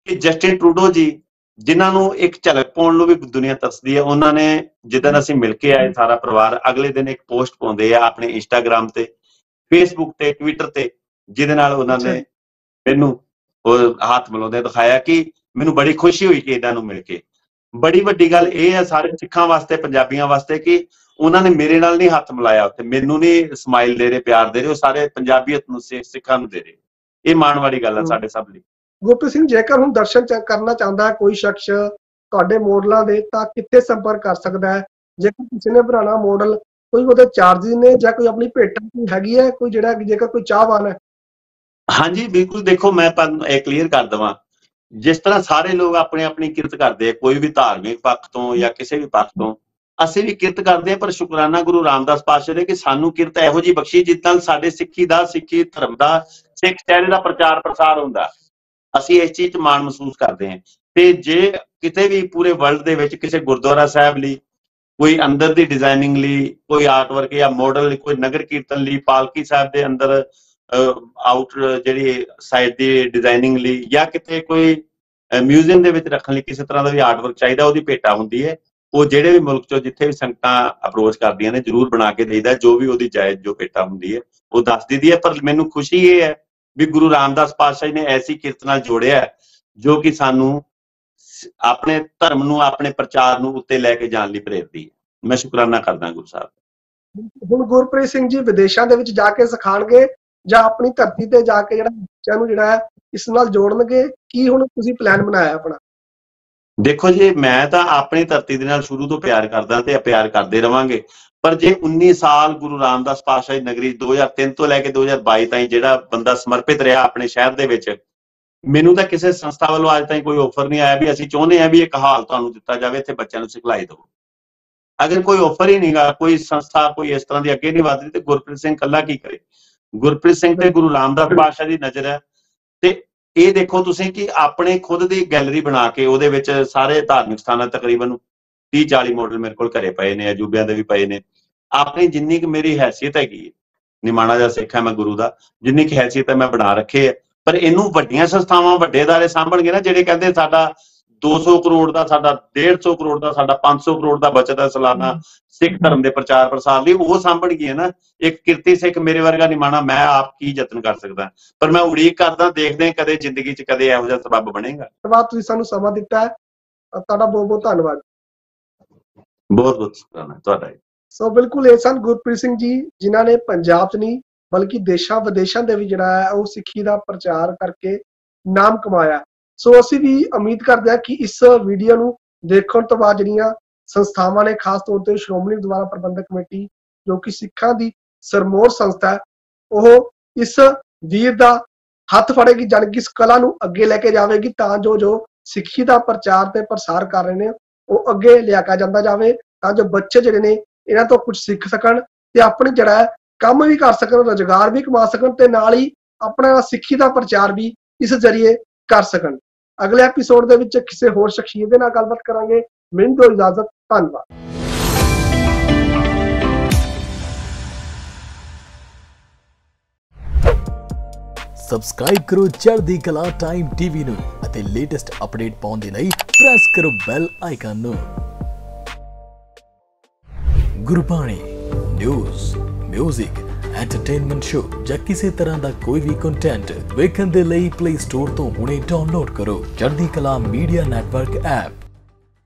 ਕਿ ਜਸਟਿਨ ਟਰੂਡੋ ਜੀ, ਜਿਨ੍ਹਾਂ ਨੂੰ ਇੱਕ ਝਲਕ ਪਾਉਣ ਨੂੰ ਵੀ ਦੁਨੀਆ ਤਰਸਦੀ ਹੈ, ਉਹਨਾਂ ਨੇ ਜਿੱਦਣ ਅਸੀਂ ਮਿਲ ਕੇ ਆਏ ਸਾਰਾ ਪਰਿਵਾਰ, ਅਗਲੇ ਦਿਨ ਇੱਕ ਪੋਸਟ ਪਾਉਂਦੇ ਆ ਆਪਣੇ ਇੰਸਟਾਗ੍ਰਾਮ ਤੇ, ਫੇਸਬੁੱਕ ਤੇ, ਟਵਿੱਟਰ ਤੇ, ਜਿਹਦੇ ਨਾਲ ਉਹਨਾਂ ਨੇ ਮੈਨੂੰ ਉਹ ਹੱਥ ਮਿਲਾਉਂਦੇ ਦਿਖਾਇਆ ਕਿ ਮੈਨੂੰ ਬੜੀ ਖੁਸ਼ੀ ਹੋਈ ਕਿ ਇਹਨਾਂ ਨੂੰ ਮਿਲ ਕੇ। ਬੜੀ ਵੱਡੀ ਗੱਲ ਇਹ ਹੈ ਸਾਰੇ ਸਿੱਖਾਂ ਵਾਸਤੇ, ਪੰਜਾਬੀਆਂ ਵਾਸਤੇ, ਕਿ ਉਹਨਾਂ ਨੇ ਮੇਰੇ ਨਾਲ ਨਹੀਂ ਹੱਥ ਮਿਲਾਇਆ ਉੱਥੇ, ਮੈਨੂੰ ਨਹੀਂ ਸਮਾਈਲ ਦੇ ਰਹੇ, ਪਿਆਰ ਦੇ ਰਹੇ, ਉਹ ਸਾਰੇ ਪੰਜਾਬੀਅਤ ਨੂੰ, ਸਿੱਖਾਂ ਨੂੰ ਦੇ ਰਹੇ। ਇਹ ਮਾਣ ਵਾਲੀ ਗੱਲ ਹੈ ਸਾਡੇ ਸਭ ਲਈ। ਗੁਰਪ੍ਰੀਤ ਸਿੰਘ, ਜੇਕਰ ਹੁਣ ਦਰਸ਼ਨ ਕਰਨਾ ਚਾਹੁੰਦਾ ਹੈ ਕੋਈ ਸ਼ਖਸ ਤੁਹਾਡੇ ਮਾਡਲਾਂ ਦੇ, ਤਾਂ ਕਿੱਥੇ ਸੰਪਰਕ ਕਰ ਸਕਦਾ ਹੈ? ਜੇਕਰ ਕਿਸੇ ਨੇ ਬਣਾਉਣਾ ਮਾਡਲ, ਕੋਈ ਉਹਦੇ ਚਾਰजेस ਨੇ ਜਾਂ ਕੋਈ ਆਪਣੀ ਭੇਟ ਹੈਗੀ ਹੈ ਕੋਈ, ਜਿਹੜਾ ਜੇਕਰ ਕੋਈ ਚਾਹਵਾਨ ਹੈ? ਹਾਂਜੀ ਬਿਲਕੁਲ, ਦੇਖੋ ਮੈਂ ਤੁਹਾਨੂੰ ਇਹ ਕਲੀਅਰ ਕਰ ਦੇਵਾਂ, ਜਿਸ ਤਰ੍ਹਾਂ ਸਾਰੇ ਲੋਕ ਆਪਣੀ ਆਪਣੀ ਕਿਰਤ ਕਰਦੇ ਆ, ਕੋਈ ਵੀ ਧਾਰਮਿਕ ਪੱਖ ਤੋਂ ਜਾਂ ਕਿਸੇ ਵੀ ਪੱਖ ਤੋਂ, ਅਸੀਂ ਵੀ ਕਿਰਤ ਕਰਦੇ ਹਾਂ, ਪਰ ਸ਼ੁਕਰਾਨਾ ਗੁਰੂ ਰਾਮਦਾਸ ਪਾਤਸ਼ਾਹ ਦੇ ਕਿ ਸਾਨੂੰ ਕਿਰਤ ਇਹੋ ਜਿਹੀ ਬਖਸ਼ੀ ਜਿਸ ਨਾਲ ਸਾਡੇ ਸਿੱਖੀ ਦਾ, ਸਿੱਖੀ ਧਰਮ ਦਾ, ਸਿੱਖ ਚਿਹਰੇ ਦਾ ਪ੍ਰਚਾਰ ਪ੍ਰਸਾਰ ਹੁੰਦਾ। ਅਸੀਂ ਇਸ ਚੀਜ਼ 'ਚ ਮਾਣ ਮਹਿਸੂਸ ਕਰਦੇ ਹਾਂ। ਤੇ ਜੇ ਕਿਤੇ ਵੀ ਪੂਰੇ ਵਰਲਡ ਦੇ ਵਿੱਚ ਕਿਸੇ ਗੁਰਦੁਆਰਾ ਸਾਹਿਬ ਲਈ ਕੋਈ ਅੰਦਰ ਦੀ ਡਿਜ਼ਾਈਨਿੰਗ ਲਈ ਕੋਈ ਆਰਟ ਵਰਕ ਜਾਂ ਮਾਡਲ, ਕੋਈ ਨਗਰ ਕੀਰਤਨ ਲਈ, ਪਾਲਕੀ ਸਾਹਿਬ ਦੇ ਅੰਦਰ ਆਊਟ ਜਿਹੜੀ ਸਾਈਡ ਦੀ ਡਿਜ਼ਾਈਨਿੰਗ ਲਈ, ਜਾਂ ਕਿਤੇ ਕੋਈ ਮਿਊਜ਼ੀਅਮ ਦੇ ਵਿੱਚ ਰੱਖਣ ਲਈ ਕਿਸੇ ਤਰ੍ਹਾਂ ਦਾ ਵੀ ਆਰਟ ਵਰਕ ਚਾਹੀਦਾ, ਉਹਦੀ ਭੇਟਾ ਹੁੰਦੀ ਹੈ। ਉਹ ਜਿਹੜੇ ਵੀ ਮੁਲਕ 'ਚੋਂ ਜਿੱਥੇ ਵੀ ਸੰਗਤਾਂ ਅਪਰੋਚ ਕਰਦੀਆਂ ਨੇ ਜ਼ਰੂਰ ਬਣਾ ਕੇ ਦੇਈਦਾ, ਜੋ ਵੀ ਉਹਦੀ ਜਾਇਜ਼ ਜੋ ਭੇਟਾ ਹੁੰਦੀ ਹੈ ਉਹ ਦੱਸ ਦਿੰਦੀ ਹੈ। ਪਰ ਮੈਨੂੰ ਖੁਸ਼ੀ ਇਹ ਹੈ ਵੀ ਗੁਰੂ ਰਾਮਦਾਸ ਪਾਤਸ਼ਾਹ ਜੀ ਨੇ ਐਸੀ ਕਿਰਤ ਨਾਲ ਜੋੜਿਆ ਜੋ ਕਿ ਸਾਨੂੰ ਆਪਣੇ ਧਰਮ ਨੂੰ, ਆਪਣੇ ਪ੍ਰਚਾਰ ਨੂੰ ਉੱਤੇ ਲੈ ਕੇ ਜਾਣ ਲਈ ਪ੍ਰੇਰਦੀ ਹੈ। ਮੈਂ ਸ਼ੁਕਰਾਨਾ ਕਰਦਾ ਗੁਰੂ ਸਾਹਿਬ। ਹੁਣ ਗੁਰਪ੍ਰੀਤ ਸਿੰਘ ਜੀ ਵਿਦੇਸ਼ਾਂ ਦੇ ਵਿੱਚ ਜਾ ਕੇ ਸਿਖਾਣਗੇ ਜਾਂ ਆਪਣੀ ਧਰਤੀ ਤੇ ਜਾ ਕੇ ਜਿਹੜਾ ਬੱਚਿਆਂ ਨੂੰ ਜਿਹੜਾ ਹੈ ਇਸ ਨਾਲ ਜੋੜਨਗੇ? ਕੀ ਹੁਣ ਤੁਸੀਂ ਪਲਾਨ ਬਣਾਇਆ ਆਪਣਾ? ਦੇਖੋ ਜੀ, ਮੈਂ ਤਾਂ ਆਪਣੀ ਧਰਤੀ ਦੇ ਨਾਲ ਸ਼ੁਰੂ ਤੋਂ ਪਿਆਰ ਕਰਦਾ ਤੇ ਪਿਆਰ ਕਰਦੇ ਰਵਾਂਗੇ, ਪਰ ਜੇ ਉੱਨੀ ਸਾਲ ਗੁਰੂ ਰਾਮਦਾਸ ਪਾਤਸ਼ਾਹ ਦੀ ਨਗਰੀ ਦੋ ਹਜ਼ਾਰ ਤਿੰਨ ਤੋਂ ਲੈ ਕੇ ਦੋ ਹਜ਼ਾਰ ਬਾਈ ਤਾਈਂ ਜਿਹੜਾ ਬੰਦਾ ਸਮਰਪਿਤ ਰਿਹਾ ਆਪਣੇ ਸ਼ਹਿਰ ਦੇ ਵਿੱਚ, ਮੈਨੂੰ ਤਾਂ ਕਿਸੇ ਸੰਸਥਾ ਵੱਲੋਂ ਅੱਜ ਤਾਈਂ ਕੋਈ ਆਫਰ ਨਹੀਂ ਆਇਆ ਵੀ ਅਸੀਂ ਚਾਹੁੰਦੇ ਹਾਂ ਵੀ ਇੱਕ ਹਾਲ ਤੁਹਾਨੂੰ ਦਿੱਤਾ ਜਾਵੇ, ਇੱਥੇ ਬੱਚਿਆਂ ਨੂੰ ਸਿਖਲਾਈ ਦਿਓ। ਅਗਰ ਕੋਈ ਆਫਰ ਹੀ ਨਹੀਂਗਾ, ਕੋਈ ਸੰਸਥਾ ਕੋਈ ਇਸ ਤਰ੍ਹਾਂ ਦੀ ਅੱਗੇ ਨਹੀਂ ਵੱਧ ਰਹੀ, ਤੇ ਗੁਰਪ੍ਰੀਤ ਸਿੰਘ ਇਕੱਲਾ ਕੀ ਕਰੇ? ਗੁਰਪ੍ਰੀਤ ਸਿੰਘ ਤੇ ਗੁਰੂ ਰਾਮਦਾਸ ਪਾਤਸ਼ਾਹ ਦੀ ਨਜ਼ਰ ਹੈ। ਤੇ ਇਹ ਦੇਖੋ ਤੁਸੀਂ ਕਿ ਆਪਣੇ ਖੁਦ ਦੀ ਗੈਲਰੀ ਬਣਾ ਕੇ ਉਹਦੇ ਵਿੱਚ ਸਾਰੇ ਧਾਰਮਿਕ ਸਥਾਨਾਂ ਤਕਰੀਬਨ ਤੀਹ ਚਾਲੀ ਮਾਡਲ ਮੇਰੇ ਕੋਲ ਘਰੇ ਪਏ ਨੇ, ਅਜੂਬਿਆਂ ਦੇ ਵੀ ਪਏ ਨੇ। ਆਪਣੀ ਜਿੰਨੀ ਕੁ ਮੇਰੀ ਹੈਸੀਅਤ ਹੈਗੀ, ਨਿਮਾਣਾ ਜਿਹਾ ਸਿੱਖ ਹੈ ਮੈਂ ਗੁਰੂ ਦਾ, ਜਿੰਨੀ ਕੁ ਹੈਸੀਅਤ ਹੈ ਮੈਂ ਬਣਾ ਰੱਖੇ ਹੈ। ਪਰ ਇਹਨੂੰ ਵੱਡੀਆਂ ਸੰਸਥਾਵਾਂ, ਵੱਡੇ ਅਦਾਰੇ ਸਾਂਭਣਗੇ ਨਾ, ਜਿਹੜੇ ਕਹਿੰਦੇ ਸਾਡਾ ਦੋ ਸੌ ਕਰੋੜ ਦਾ, ਸਾਡਾ ਡੇਢ ਸੌ ਕਰੋੜ ਦਾ, ਸਾਡਾ ਪੰਜ ਸੌ ਕਰੋੜ ਦਾ ਬਚਤ ਹੈ ਸਾਲਾਨਾ ਸਿੱਖ ਧਰਮ ਦੇ ਪ੍ਰਚਾਰ ਪ੍ਰਸਾਰ ਲਈ, ਉਹ ਸਾਂਭਣਗੇ ਨਾ। ਇੱਕ ਕਿਰਤੀ ਸਿੱਖ ਮੇਰੇ ਵਰਗਾ ਨਿਮਾਣਾ ਮੈਂ ਆਪ ਕੀ ਯਤਨ ਕਰ ਸਕਦਾ? ਪਰ ਮੈਂ ਉਡੀਕ ਕਰਦਾ, ਦੇਖਦੇ ਕਦੇ ਜ਼ਿੰਦਗੀ 'ਚ ਕਦੇ ਇਹੋ ਜਿਹਾ ਸਬੱਬ ਬਣੇਗਾ। ਧੰਨਵਾਦ, ਤੁਸੀਂ ਸਾਨੂੰ ਸਮਾਂ ਦਿੱਤਾ ਹੈ, ਤੁਹਾਡਾ ਬਹੁਤ ਬਹੁਤ ਧੰਨਵਾਦ। ਬਹੁਤ ਬਹੁਤ ਸ਼ੁਕਰਾਨਾ ਤੁਹਾਡਾ। ਸੋ ਬਿਲਕੁਲ ਇਹ ਸਨ ਗੁਰਪ੍ਰੀਤ ਸਿੰਘ ਜੀ, ਜਿਨ੍ਹਾਂ ਨੇ ਪੰਜਾਬ 'ਚ ਨਹੀਂ ਬਲਕਿ ਦੇਸ਼ਾਂ ਵਿਦੇਸ਼ਾਂ ਦੇ ਵੀ ਜਿਹੜਾ ਹੈ ਉਹ ਸਿੱਖੀ ਦਾ ਪ੍ਰਚਾਰ ਕਰਕੇ ਨਾਮ ਕਮਾਇਆ। ਸੋ ਅਸੀਂ ਵੀ ਉਮੀਦ ਕਰਦੇ ਹਾਂ ਕਿ ਇਸ ਵੀਡੀਓ ਨੂੰ ਦੇਖਣ ਤੋਂ ਬਾਅਦ ਜਿਹੜੀਆਂ ਸੰਸਥਾਵਾਂ ਨੇ, ਖਾਸ ਤੌਰ ਤੇ ਸ਼੍ਰੋਮਣੀ ਗੁਰਦੁਆਰਾ ਪ੍ਰਬੰਧਕ ਕਮੇਟੀ ਜੋ ਕਿ ਸਿੱਖਾਂ ਦੀ ਸਰਮੋਰ ਸੰਸਥਾ ਹੈ, ਉਹ ਇਸ ਵੀਰ ਦਾ ਹੱਥ ਫੜੇਗੀ, ਜਾਣੀ ਕਿ ਇਸ ਕਲਾ ਨੂੰ ਅੱਗੇ ਲੈ ਕੇ ਜਾਵੇਗੀ, ਤਾਂ ਜੋ ਜੋ ਸਿੱਖੀ ਦਾ ਪ੍ਰਚਾਰ ਤੇ ਪ੍ਰਸਾਰ ਕਰ ਰਹੇ ਨੇ ਉਹ ਅੱਗੇ ਲਿਆਇਆ ਜਾਂਦਾ ਜਾਵੇ, ਤਾਂ ਜੋ ਬੱਚੇ ਜਿਹੜੇ ਨੇ ਇਹਨਾਂ ਤੋਂ ਕੁਝ ਸਿੱਖ ਸਕਣ ਤੇ ਆਪਣੀ ਜਿਹੜਾ ਹੈ ਕੰਮ ਵੀ ਕਰ ਸਕਣ, ਰੁਜ਼ਗਾਰ ਵੀ ਕਮਾ ਸਕਣ ਤੇ ਨਾਲ ਹੀ ਆਪਣਾ ਸਿੱਖੀ ਦਾ ਪ੍ਰਚਾਰ ਵੀ ਇਸ ਜ਼ਰੀਏ ਕਰ ਸਕਣ। ਅਗਲੇ ਐਪੀਸੋਡ ਦੇ ਵਿੱਚ ਕਿਸੇ ਹੋਰ ਸ਼ਖਸੀਅਤ ਦੇ ਨਾਲ ਗੱਲਬਾਤ ਕਰਾਂਗੇ। ਮੈਨੂੰ ਦਿਓ ਇਜਾਜ਼ਤ, ਧੰਨਵਾਦ। ਸਬਸਕ੍ਰਾਈਬ ਕਰੋ ਚੜ੍ਹਦੀ ਕਲਾ ਟਾਈਮ ਟੀਵੀ ਨੂੰ ਅਤੇ ਲੇਟੈਸਟ ਅਪਡੇਟ ਪਾਉਣ ਦੇ ਲਈ ਪ੍ਰੈਸ ਕਰੋ ਬੈਲ ਆਈਕਨ ਨੂੰ। Gurbani news, music, entertainment show ਜਾਂ ਕਿਸੇ ਤਰ੍ਹਾਂ ਦਾ ਕੋਈ ਵੀ ਕੰਟੈਂਟ ਵੇਖਣ ਦੇ ਲਈ ਪਲੇ ਸਟੋਰ ਤੋਂ ਹੁਣੇ ਡਾਊਨਲੋਡ ਕਰੋ ਚੜ੍ਹਦੀ ਕਲਾ ਮੀਡੀਆ ਨੈਟਵਰਕ ਐਪ।